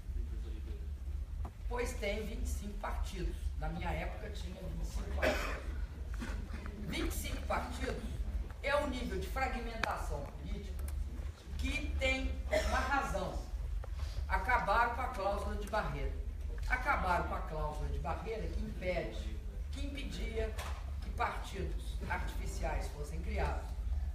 F: Pois tem vinte e cinco partidos. Na minha época tinha vinte e cinco partidos. vinte e cinco partidos é um nível de fragmentação política que tem uma razão. Acabaram com a cláusula de barreira. Acabaram com a cláusula de barreira que impede, que impedia que partidos artificiais fossem criados.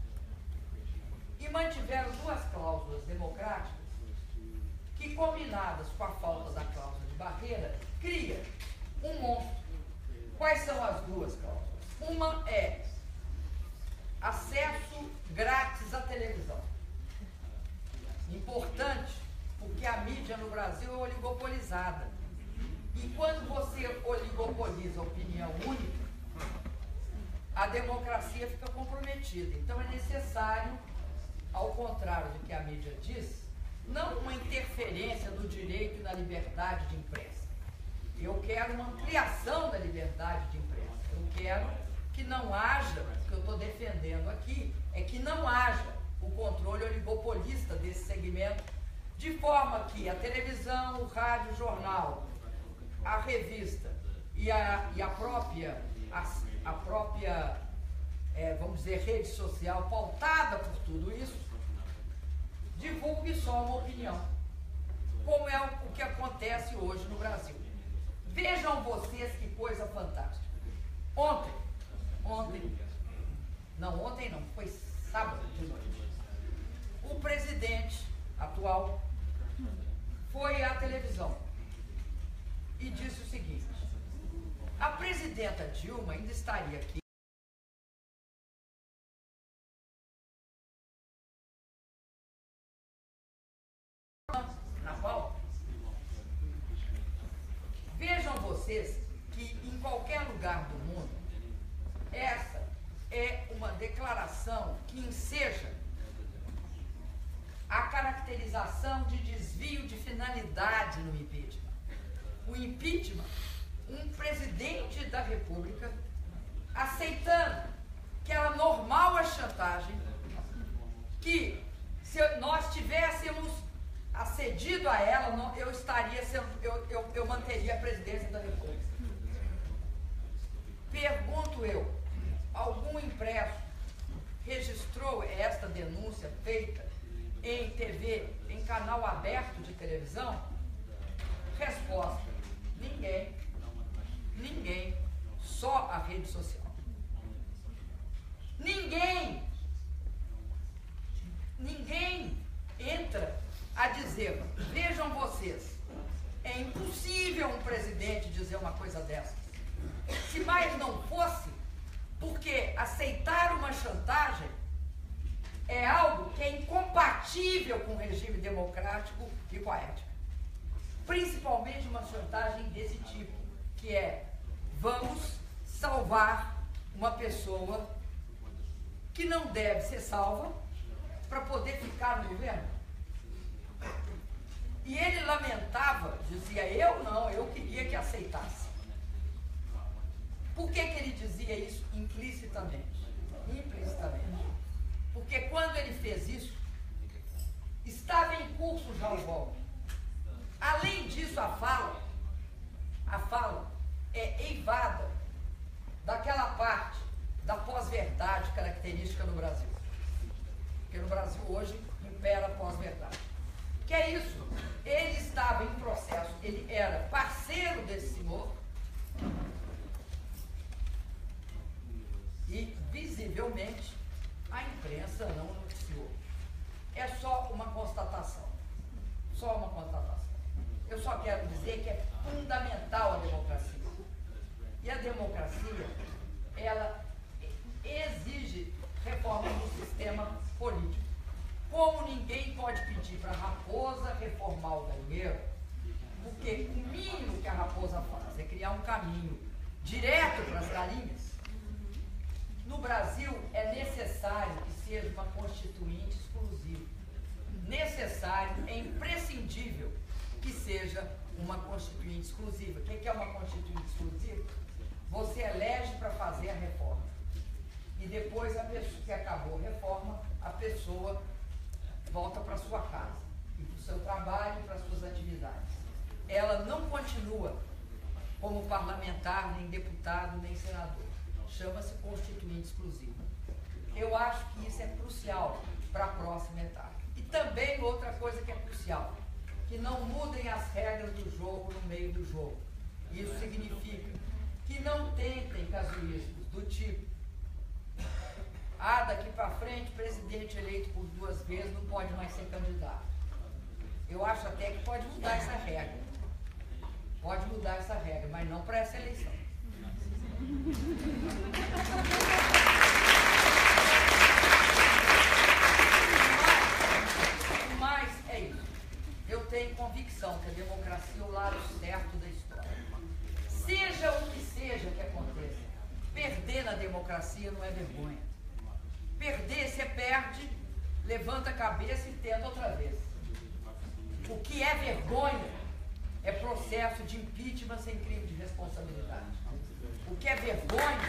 F: E mantiveram duas cláusulas democráticas que, combinadas com a falta da cláusula de barreira, cria um monstro. Quais são as duas cláusulas? Uma é acesso grátis à televisão. Importante, porque a mídia no Brasil é oligopolizada. E quando você oligopoliza a opinião única, a democracia fica comprometida. Então é necessário, ao contrário do que a mídia diz, não uma interferência do direito e da liberdade de imprensa. Eu quero uma ampliação da liberdade de imprensa. Eu quero que não haja, o que eu estou defendendo aqui, é que não haja o controle oligopolista desse segmento, de forma que a televisão, o rádio, o jornal, a revista e a, e a própria, a, a própria é, vamos dizer, rede social pautada por tudo isso, divulgue só uma opinião, como é o, o que acontece hoje no Brasil. Vejam vocês que coisa fantástica. Ontem, ontem, não ontem não, foi sábado de noite, o presidente atual foi à televisão e disse o seguinte: a presidenta Dilma ainda estaria aqui na pauta. Vejam vocês que em qualquer lugar do mundo, essa é uma declaração que enseja a caracterização de desvio de finalidade no impeachment. O impeachment, um presidente da República aceitando que era normal a chantagem, que se nós tivéssemos acedido a ela, eu estaria sendo, eu, eu, eu manteria a presidência da República. Pergunto eu, algum impresso registrou esta denúncia feita em T V, em canal aberto de televisão? Resposta: ninguém. Ninguém. Só a rede social. Ninguém. Ninguém entra a dizer, vejam vocês, é impossível um presidente dizer uma coisa dessa. Se mais não fosse, porque aceitar uma chantagem é algo que é incompatível com o regime democrático e com a ética. Principalmente uma chantagem desse tipo, que é, vamos salvar uma pessoa que não deve ser salva para poder ficar no governo. E ele lamentava, dizia, eu não, eu queria que aceitasse. Por que que ele dizia isso implicitamente? Implicitamente. Porque quando ele fez isso, estava em curso já o golpe. Além disso, a fala, a fala é eivada daquela parte da pós-verdade característica no Brasil. Porque no Brasil hoje impera a pós-verdade. Que é isso? Ele estava em processo, ele era parceiro desse senhor e, visivelmente, a imprensa não noticiou. É só uma constatação. Só uma constatação. Eu só quero dizer que é fundamental a democracia. E a democracia, ela exige reforma do sistema político. Como ninguém pode pedir para a raposa reformar o galinheiro, porque o mínimo que a raposa faz é criar um caminho direto para as galinhas, no Brasil é necessário que seja uma constituinte exclusiva. necessário, é imprescindível que seja uma constituinte exclusiva. O que é uma constituinte exclusiva? Você elege para fazer a reforma. E depois, a pessoa que acabou a reforma, a pessoa volta para sua casa, e para o seu trabalho, para as suas atividades. Ela não continua como parlamentar, nem deputado, nem senador. Chama-se constituinte exclusiva. Eu acho que isso é crucial para a próxima etapa. E também outra coisa que é crucial, que não mudem as regras do jogo no meio do jogo. Isso significa que não tentem casuísmos do tipo: ah, daqui para frente, presidente eleito por duas vezes não pode mais ser candidato. Eu acho até que pode mudar essa regra. Pode mudar essa regra, mas não para essa eleição. Mas é isso. Eu tenho convicção que a democracia é o lado certo da história. Seja o que seja que aconteça, perder na democracia não é vergonha. Perder, você perde, levanta a cabeça e tenta outra vez. O que é vergonha é processo de impeachment sem crime de responsabilidade. O que é vergonha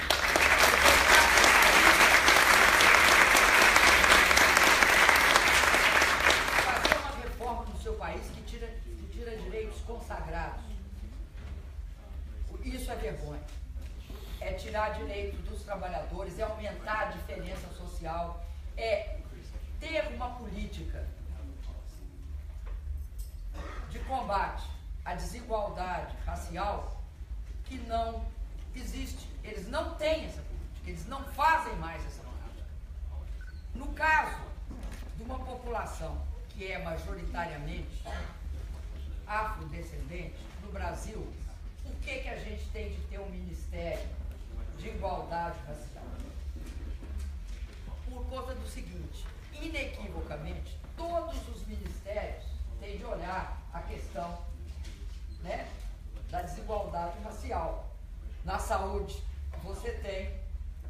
F: é fazer uma reforma no seu país que tira, que tira direitos consagrados. Isso é vergonha. É tirar direitos dos trabalhadores, é aumentar a diferença social, é ter uma política de combate à desigualdade racial que não existe. Eles não têm essa política, eles não fazem mais essa política. No caso de uma população que é majoritariamente afrodescendente no Brasil, por que que a gente tem de ter um Ministério de Igualdade Racial? Por conta do seguinte: inequivocamente, todos os ministérios têm de olhar a questão, né, da desigualdade racial. Na saúde, você tem,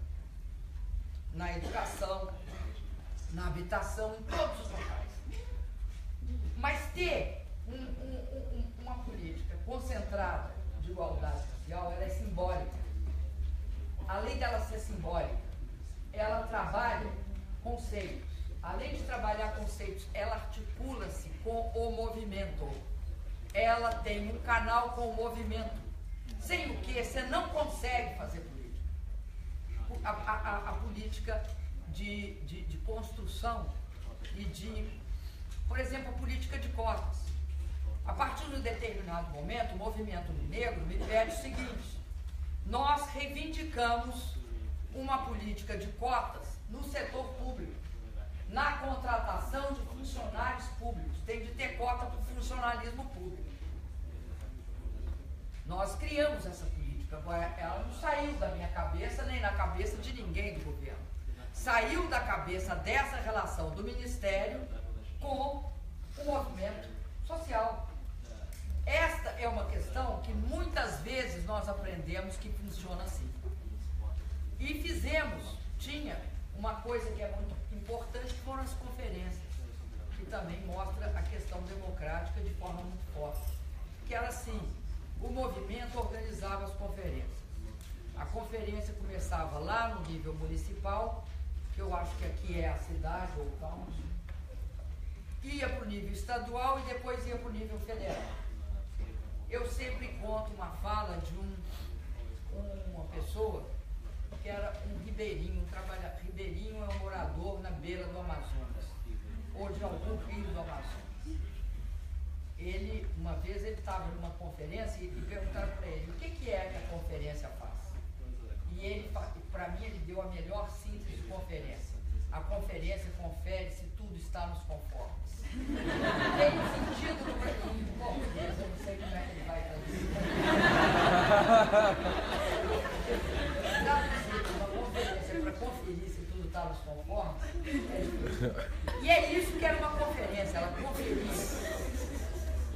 F: na educação, na habitação, em todos os locais. Mas ter um, um, um, uma política concentrada de igualdade racial, ela é simbólica. Além dela ser simbólica, ela trabalha conceitos. Além de trabalhar conceitos, ela articula-se com o movimento. Ela tem um canal com o movimento. Sem o que você não consegue fazer política. A, a, a política de, de, de construção e de, por exemplo, a política de cotas. A partir de um determinado momento, o movimento negro me pede o seguinte: nós reivindicamos uma política de cotas no setor público, na contratação de funcionários públicos. Tem de ter cota para o funcionalismo público. Nós criamos essa política. Agora, ela não saiu da minha cabeça nem na cabeça de ninguém do governo. Saiu da cabeça dessa relação do Ministério com o movimento social. Esta é uma questão que muitas vezes nós aprendemos que funciona assim. E fizemos, tinha uma coisa que é muito importante, que foram as conferências, que também mostra a questão democrática de forma muito forte. Que era assim: o movimento organizava as conferências. A conferência começava lá no nível municipal, que eu acho que aqui é a cidade ou o county, ia para o nível estadual e depois ia para o nível federal. Eu sempre conto uma fala de um, uma pessoa que era um ribeirinho, um trabalhador. Ribeirinho é um morador na beira do Amazonas, ou de algum rio do Amazonas. Ele, uma vez, ele estava numa conferência e perguntaram para ele: o que, que é que a conferência faz? E ele, para mim, ele deu a melhor síntese de conferência. A conferência confere se tudo está nos conformes. Tem sentido no português, eu não sei como é que ele vai traduzir. Traduzir uma conferência para conferir se tudo está nos conformes é difícil. E é isso que era uma conferência, ela conferia.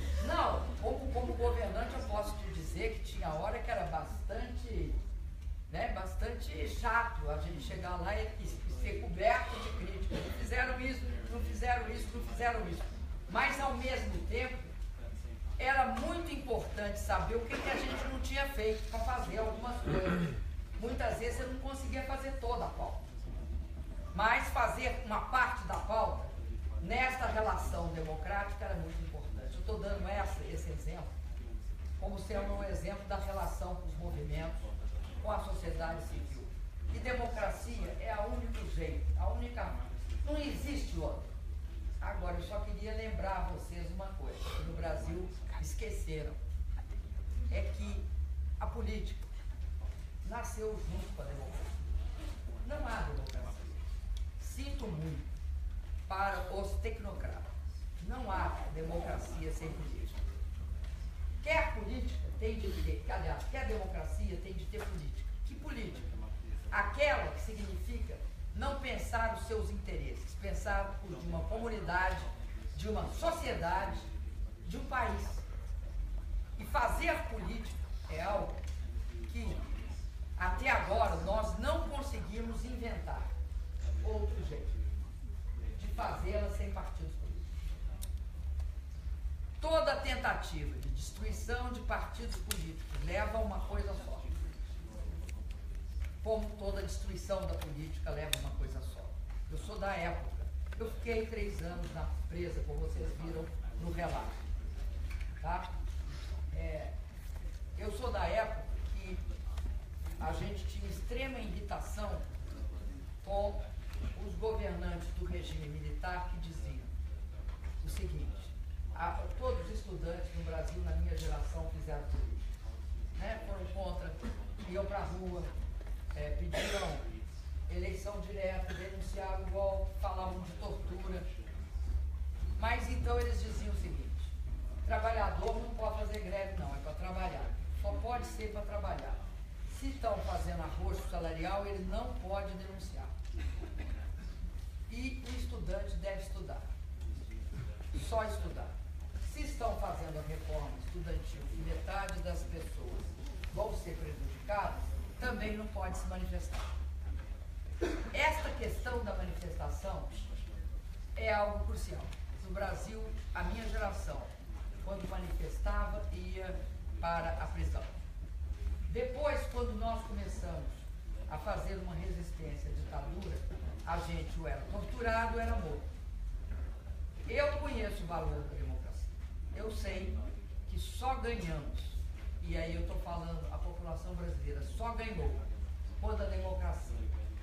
F: Não, como, como governante eu posso te dizer que tinha hora que era bastante né, bastante chato a gente chegar lá e, e ser coberto de crítica. Não fizeram isso, não fizeram isso, não fizeram isso. Mas, ao mesmo tempo, era muito importante saber o que, que a gente não tinha feito para fazer algumas coisas. Muitas vezes você não conseguia fazer toda a pauta. Mas fazer uma parte da pauta, nesta relação democrática, era muito importante. Eu estou dando essa, esse exemplo como sendo um exemplo da relação com os movimentos, com a sociedade civil. E democracia é o único jeito, a única... Não existe outra. Agora, eu só queria lembrar a vocês uma coisa, que no Brasil esqueceram. É que a política nasceu junto com a democracia. Não há democracia. Sinto muito para os tecnocratas. Não há democracia sem política. Quer política, tem de ter, aliás, quer democracia, tem de ter política. Que política? Aquela que significa não pensar os seus interesses, pensar os de uma comunidade, de uma sociedade, de um país. E fazer política é algo que, até agora, nós não conseguimos inventar outro jeito de fazê-la sem partidos políticos. Toda tentativa de destruição de partidos políticos leva a uma coisa só. Como toda destruição da política leva a uma coisa só. Eu sou da época. Eu fiquei três anos na presa, como vocês viram no relato. Tá? É, eu sou da época que a gente tinha extrema irritação com os governantes do regime militar que diziam o seguinte: a, todos os estudantes no Brasil, na minha geração, fizeram política. Né? Foram contra, iam para a rua, é, pediram eleição direta, denunciaram o golpe, falavam de tortura. Mas então eles diziam o seguinte: trabalhador não pode fazer greve, não, é para trabalhar. Só pode ser para trabalhar. Se estão fazendo arrocho salarial, ele não pode denunciar. E o estudante deve estudar. Só estudar. Se estão fazendo a reforma estudantil e metade das pessoas vão ser prejudicadas, também não pode se manifestar. Esta questão da manifestação é algo crucial. No Brasil, a minha geração, quando manifestava, ia para a prisão. Depois, quando nós começamos a fazer uma resistência à ditadura, a gente ou era torturado ou era morto. Eu conheço o valor da democracia. Eu sei que só ganhamos, e aí eu estou falando, a população brasileira só ganhou quando a democracia,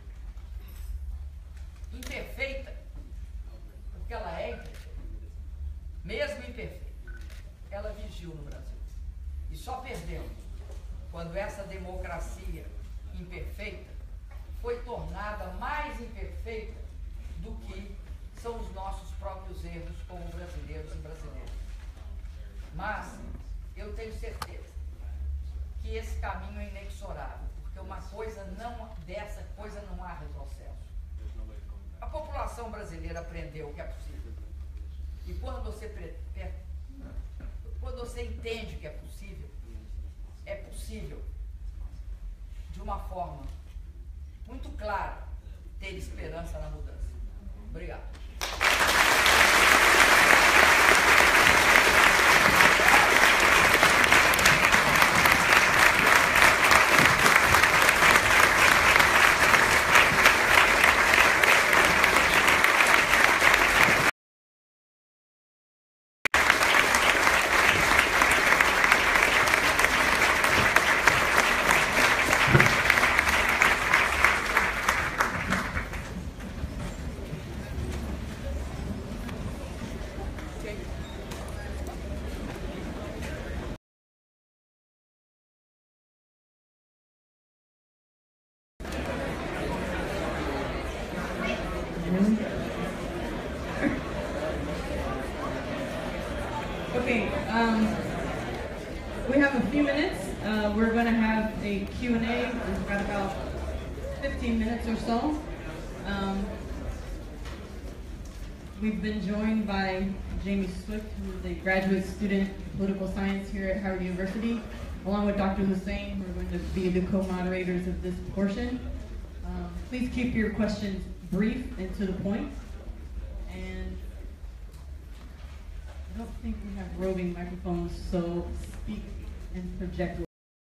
F: imperfeita, porque ela é imperfeita, mesmo imperfeita, ela vigiu no Brasil. E só perdemos quando essa democracia imperfeita foi tornada mais imperfeita do que são os nossos próprios erros como brasileiros e brasileiras. Mas eu tenho certeza que esse caminho é inexorável, porque uma coisa não, dessa coisa não há retrocesso. A população brasileira aprendeu que é possível. E quando você, pre, quando você entende que é possível, é possível, de uma forma muito clara, ter esperança na mudança. Obrigado.
A: Okay, um, we have a few minutes. Uh, we're going to have a Q and A. We've got about fifteen minutes or so. Um, we've been joined by Jamie Swift, who is a graduate student of political science here at Howard University. Along with Doctor Hussein, we're going to be the co-moderators of this portion. Um, please keep your questions brief and to the point. And I don't think we have roving microphones, so speak and project.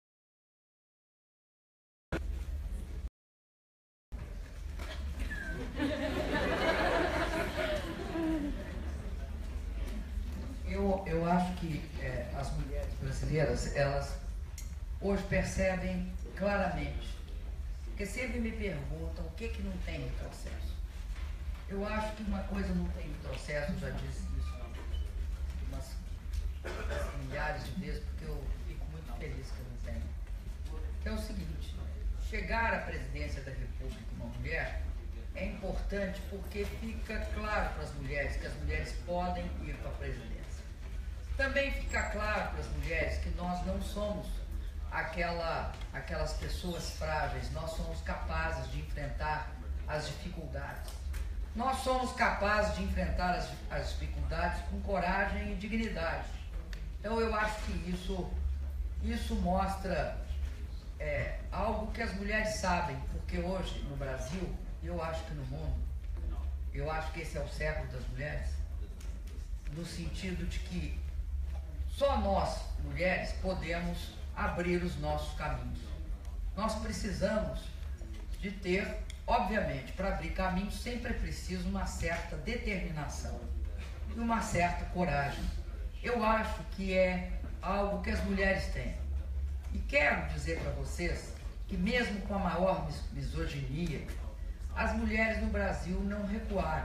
F: Eu, eu acho que é, as mulheres brasileiras, elas hoje percebem claramente, porque sempre me perguntam o que que não tem no processo. Eu acho que uma coisa não tem no processo, já disse isso umas, umas milhares de vezes, porque eu fico muito feliz que eu não tenho. Que é o seguinte, chegar à presidência da República uma mulher é importante porque fica claro para as mulheres que as mulheres podem ir para a presidência. Também fica claro para as mulheres que nós não somos aquela, aquelas pessoas frágeis, nós somos capazes de enfrentar as dificuldades. Nós somos capazes de enfrentar as, as dificuldades com coragem e dignidade. Então eu acho que isso, isso mostra é, algo que as mulheres sabem, porque hoje no Brasil, eu acho que no mundo, eu acho que esse é o século das mulheres, no sentido de que só nós, mulheres, podemos abrir os nossos caminhos. Nós precisamos de ter, obviamente, para abrir caminhos, sempre é preciso uma certa determinação e uma certa coragem. Eu acho que é algo que as mulheres têm. E quero dizer para vocês que mesmo com a maior mis misoginia, as mulheres no Brasil não recuaram.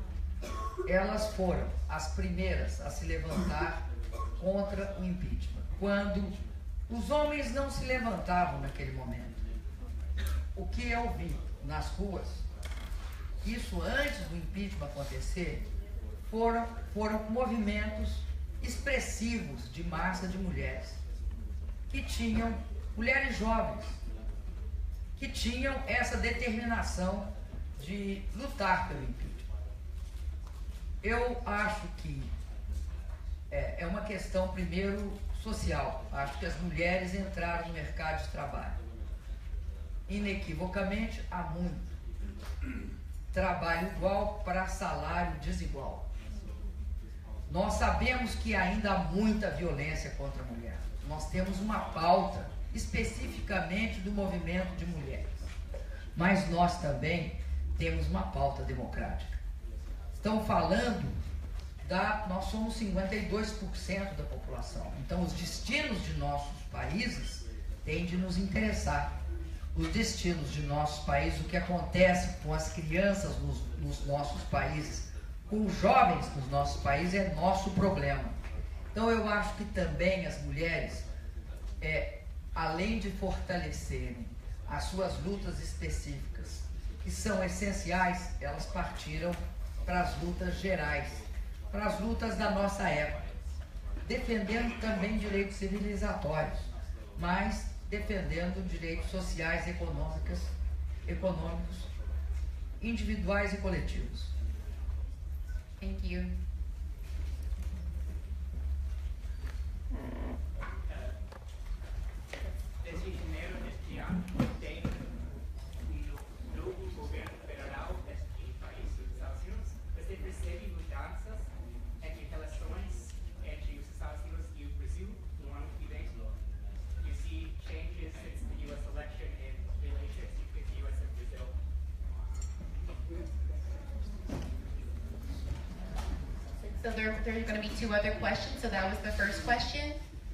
F: Elas foram as primeiras a se levantar contra o impeachment, quando os homens não se levantavam naquele momento. O que eu vi nas ruas, isso antes do impeachment acontecer, foram, foram movimentos expressivos de massa de mulheres, que tinham, mulheres jovens, que tinham essa determinação de lutar pelo impeachment. Eu acho que é, é uma questão, primeiro, social. Acho que as mulheres entraram no mercado de trabalho. Inequivocamente, há muito trabalho igual para salário desigual. Nós sabemos que ainda há muita violência contra a mulher. Nós temos uma pauta especificamente do movimento de mulheres. Mas nós também temos uma pauta democrática. Estão falando da... Nós somos cinquenta e dois por cento da população. Então, os destinos de nossos países têm de nos interessar. Os destinos de nossos países, o que acontece com as crianças nos, nos nossos países, com os jovens nos nossos países, é nosso problema. Então, eu acho que também as mulheres, é, além de fortalecerem as suas lutas específicas, que são essenciais, elas partiram para as lutas gerais, para as lutas da nossa época, defendendo também direitos civilizatórios, mas defendendo direitos sociais e econômicos, econômicos, individuais e coletivos.
D: Thank you.
G: Desde janeiro deste ano, tem um novo governo federal deste país, dos Estados Unidos. Você percebe mudanças entre relações entre os Estados Unidos e o Brasil no ano que vem? You see changes since the U S election in relations between the U S and Brazil?
D: So there, there are going to be two other questions. So that was the first question.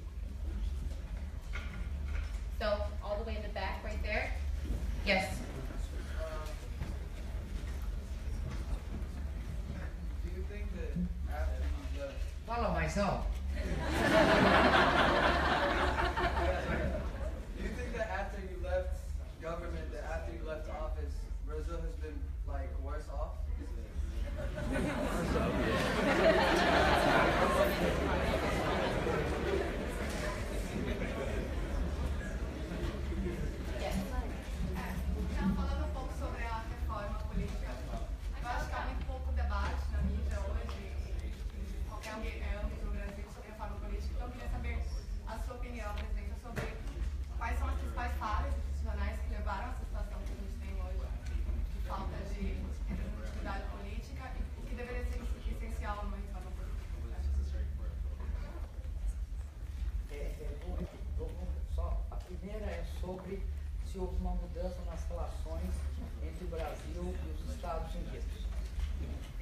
D: So all the way in the back right there. Yes.
H: Do you think that after you left,
F: Fala mais alto.
H: do you think that after you left government, that after you left office, Brazil has been like worse off?
I: Então, falando um pouco sobre a reforma política, eu acho que há muito pouco debate na mídia hoje, em qualquer âmbito do Brasil, sobre a reforma política. Então, eu queria saber a sua opinião, presidente, sobre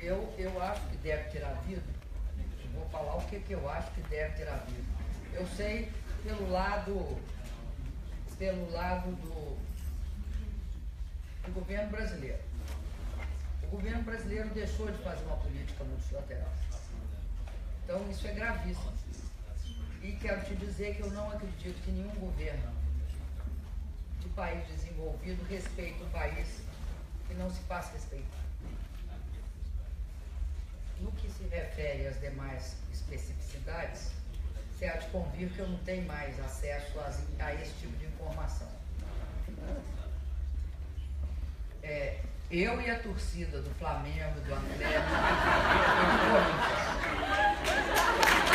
F: Eu, eu acho que deve ter havido, vou falar o que, que eu acho que deve ter havido. Eu sei pelo lado, pelo lado do, do governo brasileiro. O governo brasileiro deixou de fazer uma política multilateral. Então isso é gravíssimo. E quero te dizer que eu não acredito que nenhum governo de país desenvolvido respeite um país que não se faz respeitar. No que se refere às demais especificidades, você há de convir que eu não tenho mais acesso a, a esse tipo de informação. É, eu e a torcida do Flamengo, do Atlético e do Corinthians.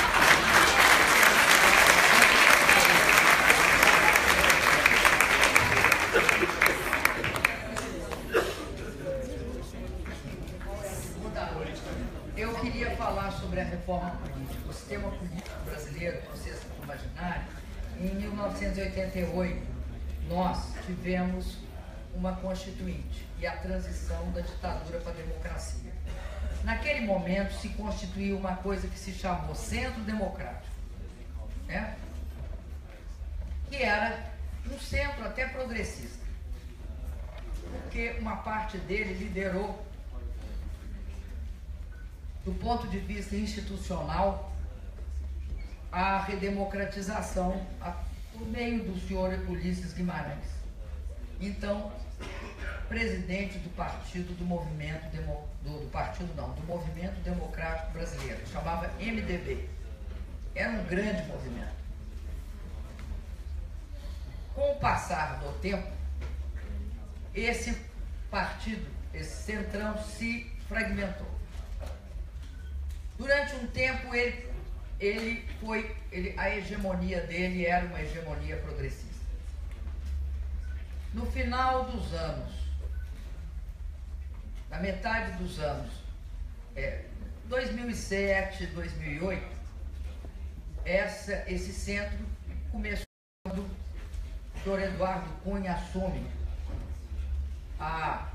F: Eu queria falar sobre a reforma política. O sistema político brasileiro, para vocês imaginarem, em mil novecentos e oitenta e oito, nós tivemos uma constituinte e a transição da ditadura para a democracia. Naquele momento se constituiu uma coisa que se chamou Centro Democrático, né? Que era um centro até progressista, porque uma parte dele liderou, do ponto de vista institucional, a redemocratização a, por meio do senhor Ulisses Guimarães, então presidente do partido do movimento demo, do, do partido não, do movimento democrático brasileiro, chamava M D B. Era um grande movimento. Com o passar do tempo, esse partido, esse centrão, se fragmentou. Durante um tempo, ele, ele foi, ele, a hegemonia dele era uma hegemonia progressista. No final dos anos, na metade dos anos, é, dois mil e sete, dois mil e oito, essa, esse centro começou quando o senhor Eduardo Cunha assume a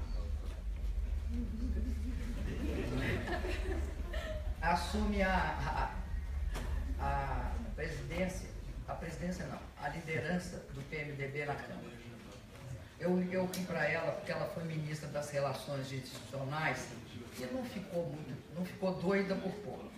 F: assume a, a, a presidência, a presidência não, a liderança do P M D B na Câmara. Eu, eu fui para ela porque ela foi ministra das Relações Institucionais e não ficou muito, não ficou doida por pouco.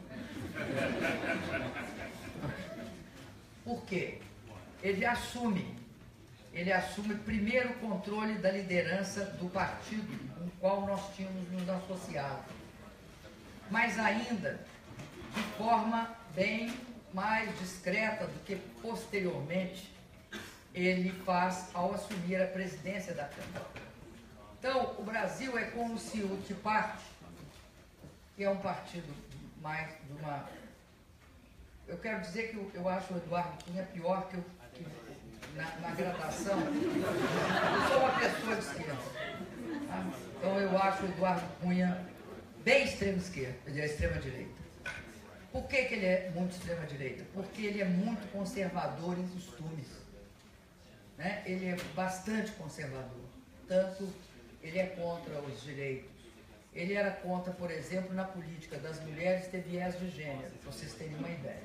F: Por quê? Ele assume, ele assume primeiro o controle da liderança do partido com o qual nós tínhamos nos associado, mas ainda de forma bem mais discreta do que posteriormente ele faz ao assumir a presidência da Câmara. Então, o Brasil é como se o Tea Party, que é um partido mais de uma... Eu quero dizer que eu, eu acho o Eduardo Cunha pior que, eu, que na, na gradação. Eu sou uma pessoa de esquerda. Tá? Então, eu acho o Eduardo Cunha bem extrema esquerda, ele é extrema direita. Por que, que ele é muito extrema direita? Porque ele é muito conservador em costumes. Né? Ele é bastante conservador. Tanto ele é contra os direitos. Ele era contra, por exemplo, na política das mulheres ter viés de gênero, para vocês terem uma ideia.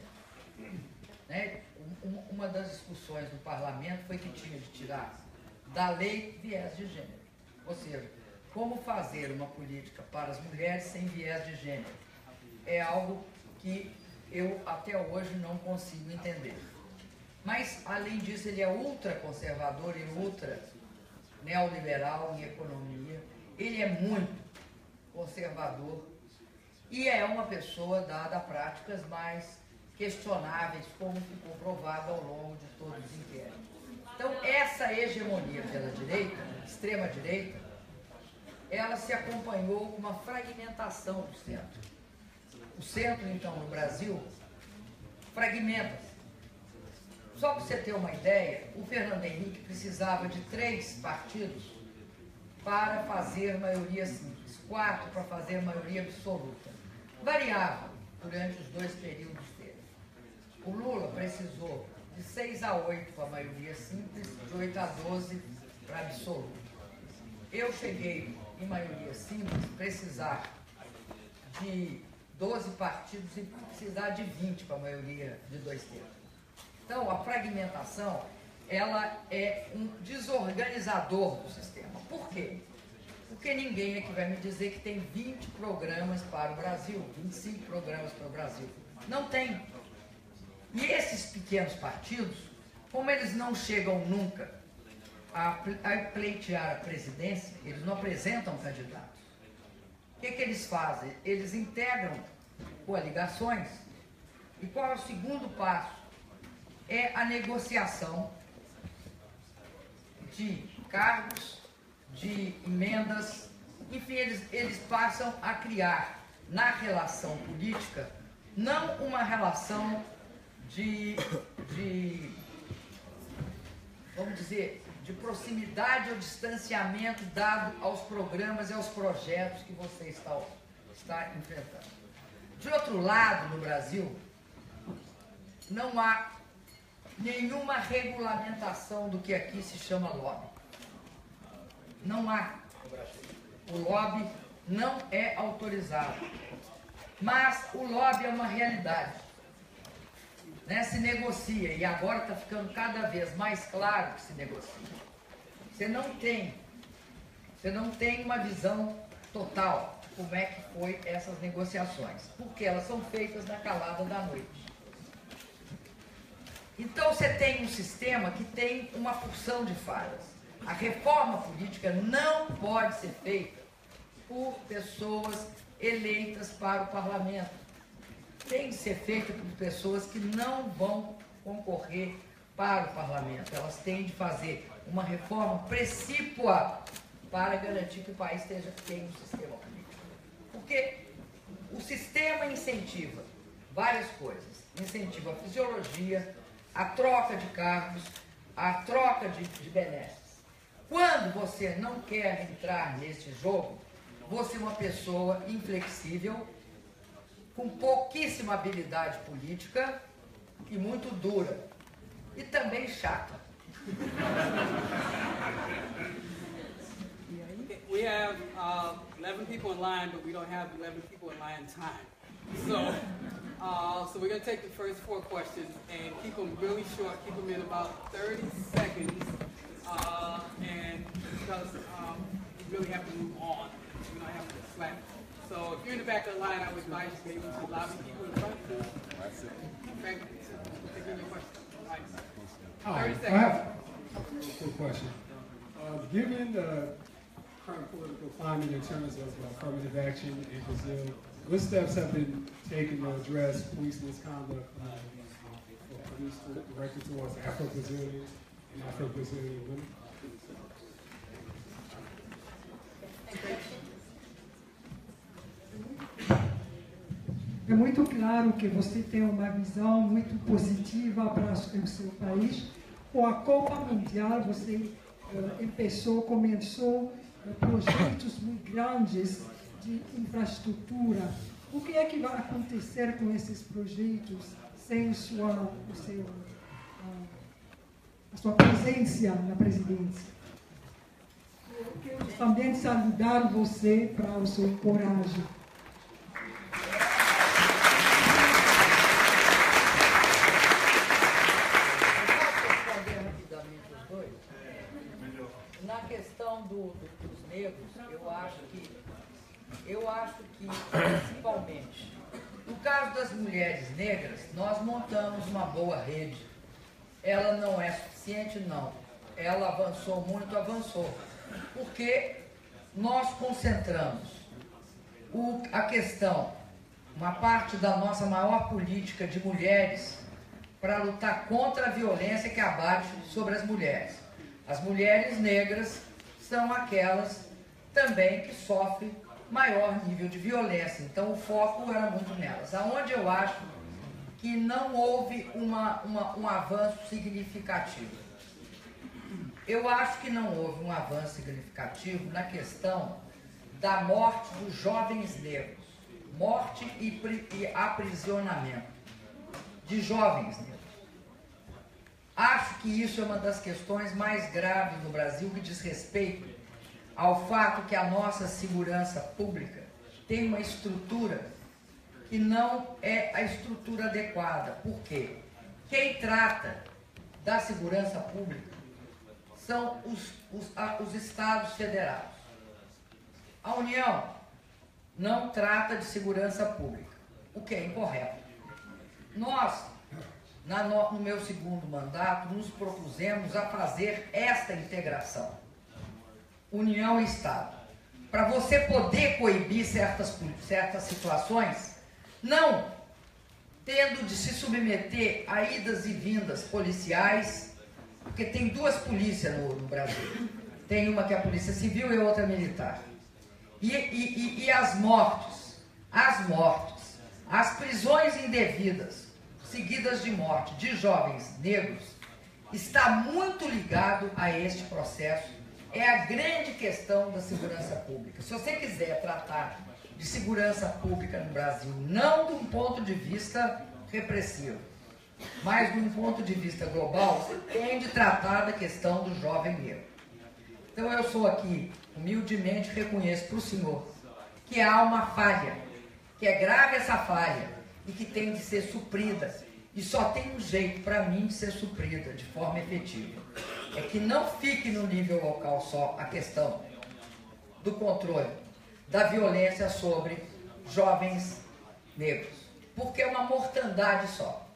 F: Né? Um, uma das discussões no parlamento foi que tinha de tirar da lei viés de gênero. Ou seja, como fazer uma política para as mulheres sem viés de gênero? É algo que eu até hoje não consigo entender. Mas, além disso, ele é ultraconservador e ultra neoliberal em economia. Ele é muito conservador e é uma pessoa dada a práticas mais questionáveis, como ficou provado ao longo de todos os inquéritos. Então, essa hegemonia pela direita, extrema-direita, ela se acompanhou com uma fragmentação do centro. O centro, então, no Brasil, fragmenta-se. Só para você ter uma ideia, o Fernando Henrique precisava de três partidos para fazer maioria simples, quatro para fazer maioria absoluta. Variava durante os dois períodos dele. O Lula precisou de seis a oito para a maioria simples, de oito a doze para absoluta. Eu cheguei, em maioria simples, precisar de doze partidos e precisar de vinte para a maioria de dois terços. Então, a fragmentação, ela é um desorganizador do sistema. Por quê? Porque ninguém aqui vai me dizer que tem vinte programas para o Brasil, vinte e cinco programas para o Brasil. Não tem. E esses pequenos partidos, como eles não chegam nunca a, a pleitear a presidência, eles não apresentam candidatos. O que, que eles fazem? Eles integram coligações. E qual é o segundo passo? É a negociação de cargos, de emendas, enfim, eles, eles passam a criar na relação política não uma relação de, de vamos dizer, de proximidade ou distanciamento dado aos programas e aos projetos que você está, está enfrentando. De outro lado, no Brasil, não há nenhuma regulamentação do que aqui se chama lobby. Não há. O lobby não é autorizado. Mas o lobby é uma realidade. Né? Se negocia, e agora está ficando cada vez mais claro que se negocia. Você não tem, você não tem uma visão total de como é que foi essas negociações, porque elas são feitas na calada da noite. Então você tem um sistema que tem uma porção de falhas. A reforma política não pode ser feita por pessoas eleitas para o parlamento. Tem que ser feita por pessoas que não vão concorrer para o parlamento. Elas têm de fazer uma reforma precípua para garantir que o país tenha, tenha um sistema político. Porque o sistema incentiva várias coisas. Incentiva a fisiologia, a troca de cargos, a troca de, de benesses. Quando você não quer entrar nesse jogo, você é uma pessoa inflexível, com pouquíssima habilidade política e muito dura. E também chata.
E: We have uh, eleven people in line, but we don't have eleven people in line in time. So, uh, so we're going to take the first four questions and keep them really short, keep them in about thirty seconds, uh, and because um, we really have to move on. We don't have to slack. So if you're in the back of the line, I would advise you maybe to lobby people in front. Okay, taking your question. Right.
J: Hi,
E: thirty
J: I
E: seconds.
J: have a quick question. Uh, given the current political climate in terms of uh, affirmative action in Brazil, what steps have been taken to address police misconduct uh, for police directed towards Afro-Brazilians and Afro-Brazilian women?
K: É muito claro que você tem uma visão muito positiva para o seu país. Com a Copa Mundial, você uh, começou, começou uh, projetos muito grandes de infraestrutura. O que é que vai acontecer com esses projetos sem sua, o seu, uh, a sua presença na presidência? Eu quero também saudar você para a sua coragem.
F: Na questão do, do, dos negros, eu acho que, eu acho que, principalmente, no caso das mulheres negras, nós montamos uma boa rede. Ela não é suficiente, não. Ela avançou muito, avançou. Porque nós concentramos o, a questão, uma parte da nossa maior política de mulheres para lutar contra a violência que abate sobre as mulheres. As mulheres negras são aquelas também que sofrem maior nível de violência. Então o foco era muito nelas. Aonde eu acho que não houve uma, uma, um avanço significativo. Eu acho que não houve um avanço significativo na questão da morte dos jovens negros. Morte e, e aprisionamento de jovens negros. Acho que isso é uma das questões mais graves no Brasil, que diz respeito ao fato que a nossa segurança pública tem uma estrutura que não é a estrutura adequada. Por quê? Quem trata da segurança pública são os, os, a, os estados federados. A União não trata de segurança pública, o que é incorreto. Nós, na no, no meu segundo mandato, nos propusemos a fazer esta integração, União e Estado, para você poder coibir certas, certas situações, não tendo de se submeter a idas e vindas policiais, porque tem duas polícias no, no Brasil. Tem uma que é a Polícia Civil e outra militar. E, e, e, e as mortes, as mortes, as prisões indevidas, seguidas de morte de jovens negros, está muito ligado a este processo. É a grande questão da segurança pública. Se você quiser tratar de segurança pública no Brasil, não de um ponto de vista repressivo, mas de um ponto de vista global, você tem de tratar da questão do jovem negro. Então eu sou aqui, humildemente reconheço para o senhor que há uma falha, que é grave essa falha e que tem de ser suprida. E só tem um jeito para mim de ser suprida de forma efetiva. É que não fique no nível local só a questão do controle da violência sobre jovens negros, porque é uma mortandade só.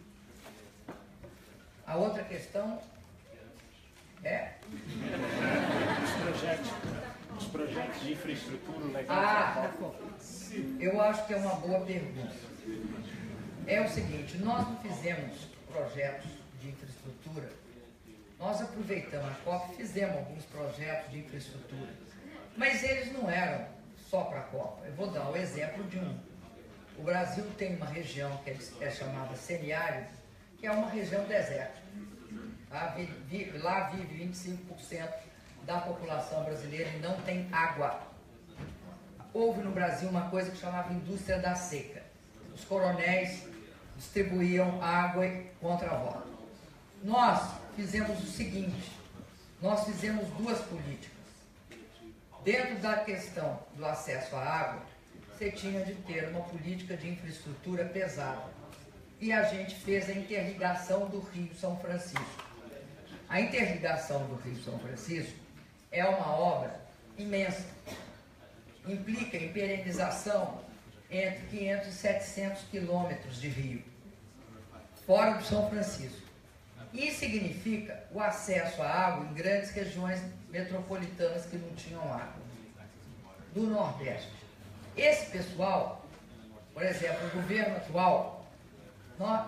F: A outra questão é...
L: Os projetos, os projetos de infraestrutura legal.
F: Ah, eu acho que é uma boa pergunta. É o seguinte, nós não fizemos projetos de infraestrutura, nós aproveitamos a COP e fizemos alguns projetos de infraestrutura, mas eles não eram só para a Copa. Eu vou dar o exemplo de um. O Brasil tem uma região que é chamada semiárido, que é uma região desértica. Lá vive, lá vive vinte e cinco por cento da população brasileira e não tem água. Houve no Brasil uma coisa que chamava indústria da seca. Os coronéis distribuíam água contra a voto. Nós fizemos o seguinte, nós fizemos duas políticas. Dentro da questão do acesso à água, você tinha de ter uma política de infraestrutura pesada. E a gente fez a interligação do Rio São Francisco. A interligação do Rio São Francisco é uma obra imensa. Implica em perenização entre quinhentos e setecentos quilômetros de rio, fora do São Francisco. Isso significa o acesso à água em grandes regiões metropolitanas que não tinham água, do Nordeste. Esse pessoal, por exemplo, o governo atual, nós,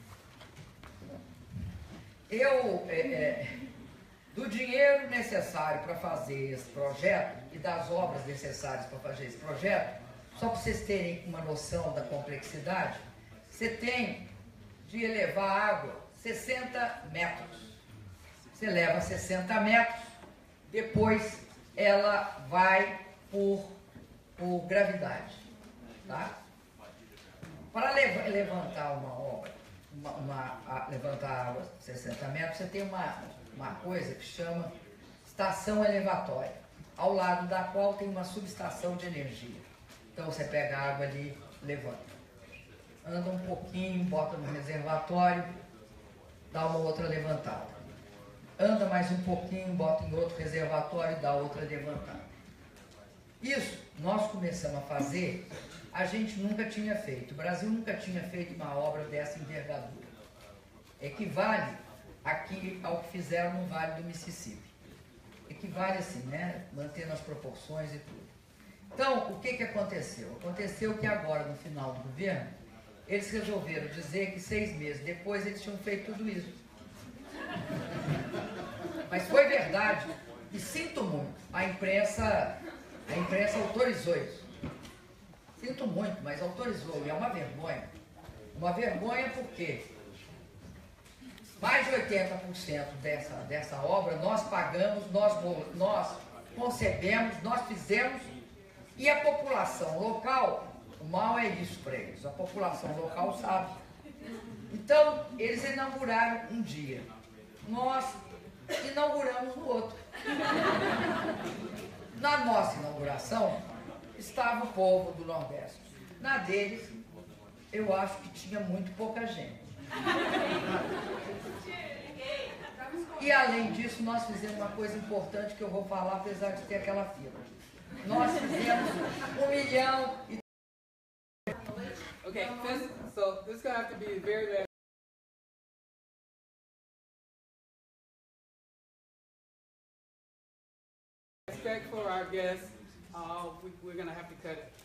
F: eu, é, é, do dinheiro necessário para fazer esse projeto e das obras necessárias para fazer esse projeto, só para vocês terem uma noção da complexidade, você tem de elevar a água sessenta metros. Você leva sessenta metros, depois ela vai por, por gravidade. Tá? Para lev levantar uma obra, uma, uma, a, levantar água sessenta metros, você tem uma, uma coisa que chama estação elevatória, ao lado da qual tem uma subestação de energia. Então você pega a água ali, levanta. Anda um pouquinho, bota no reservatório, dá uma outra levantada. Anda mais um pouquinho, bota em outro reservatório e dá outra levantada. Isso nós começamos a fazer, a gente nunca tinha feito. O Brasil nunca tinha feito uma obra dessa envergadura. Equivale aqui ao que fizeram no Vale do Mississippi. Equivale assim, né? Mantendo as proporções e tudo. Então, o que, que aconteceu? Aconteceu que agora, no final do governo, eles resolveram dizer que seis meses depois eles tinham feito tudo isso. Mas foi verdade. E sinto muito, a imprensa, a imprensa autorizou isso. Sinto muito, mas autorizou. E é uma vergonha. Uma vergonha porque mais de oitenta por cento dessa, dessa obra nós pagamos, nós, nós concebemos, nós fizemos, e a população local, o mal é isso para eles, a população local sabe. Então, eles inauguraram um dia, nós inauguramos no outro. Na nossa inauguração, estava o povo do Nordeste. Na deles, eu acho que tinha muito pouca gente. E além disso, nós fizemos uma coisa importante que eu vou falar, apesar de ter aquela fila. Nós fizemos um milhão e...
E: Okay, this, so this is going to have to be very, very respectful for our guests. Uh, we, we're going to have to cut it.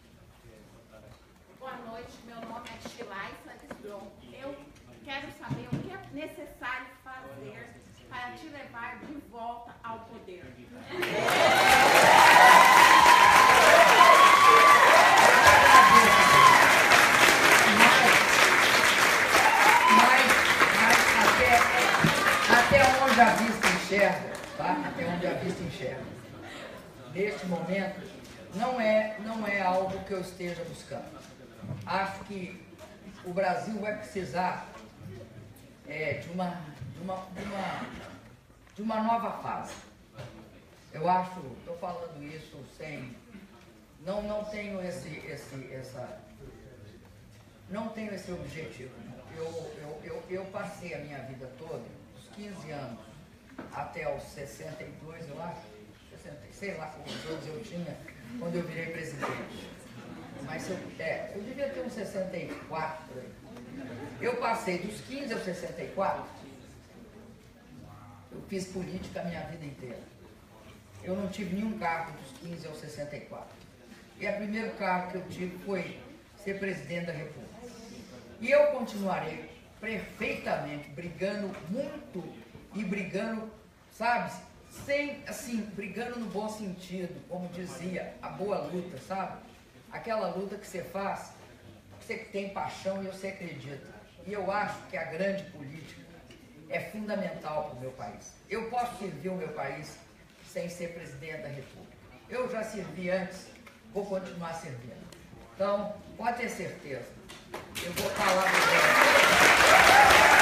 M: Boa noite, meu nome é Shilai Santos. Eu quero saber o que é necessário fazer para te levar de volta ao poder.
F: Até onde a vista enxerga, tá? Até onde a vista enxerga. Neste momento, não é, não é algo que eu esteja buscando. Acho que o Brasil vai precisar é, de, uma, de, uma, de, uma, de uma nova fase. Eu acho, estou falando isso sem... Não, não tenho esse, esse, essa... Não tenho esse objetivo. Eu, eu, eu, eu passei a minha vida toda, dos quinze anos até os sessenta e dois, eu acho, sessenta, sei lá quantos anos eu tinha quando eu virei presidente. Mas eu, é, eu devia ter uns sessenta e quatro por aí. Eu passei dos quinze aos sessenta e quatro, eu fiz política a minha vida inteira. Eu não tive nenhum cargo dos quinze aos sessenta e quatro. E o primeiro cargo que eu tive foi ser presidente da República. E eu continuarei perfeitamente brigando muito e brigando, sabe, sem, assim, brigando no bom sentido, como dizia, a boa luta, sabe? Aquela luta que você faz, que você tem paixão e você acredita. E eu acho que a grande política é fundamental para o meu país. Eu posso servir o meu país sem ser presidente da República. Eu já servi antes, vou continuar servindo. Então, pode ter certeza. Eu vou falar do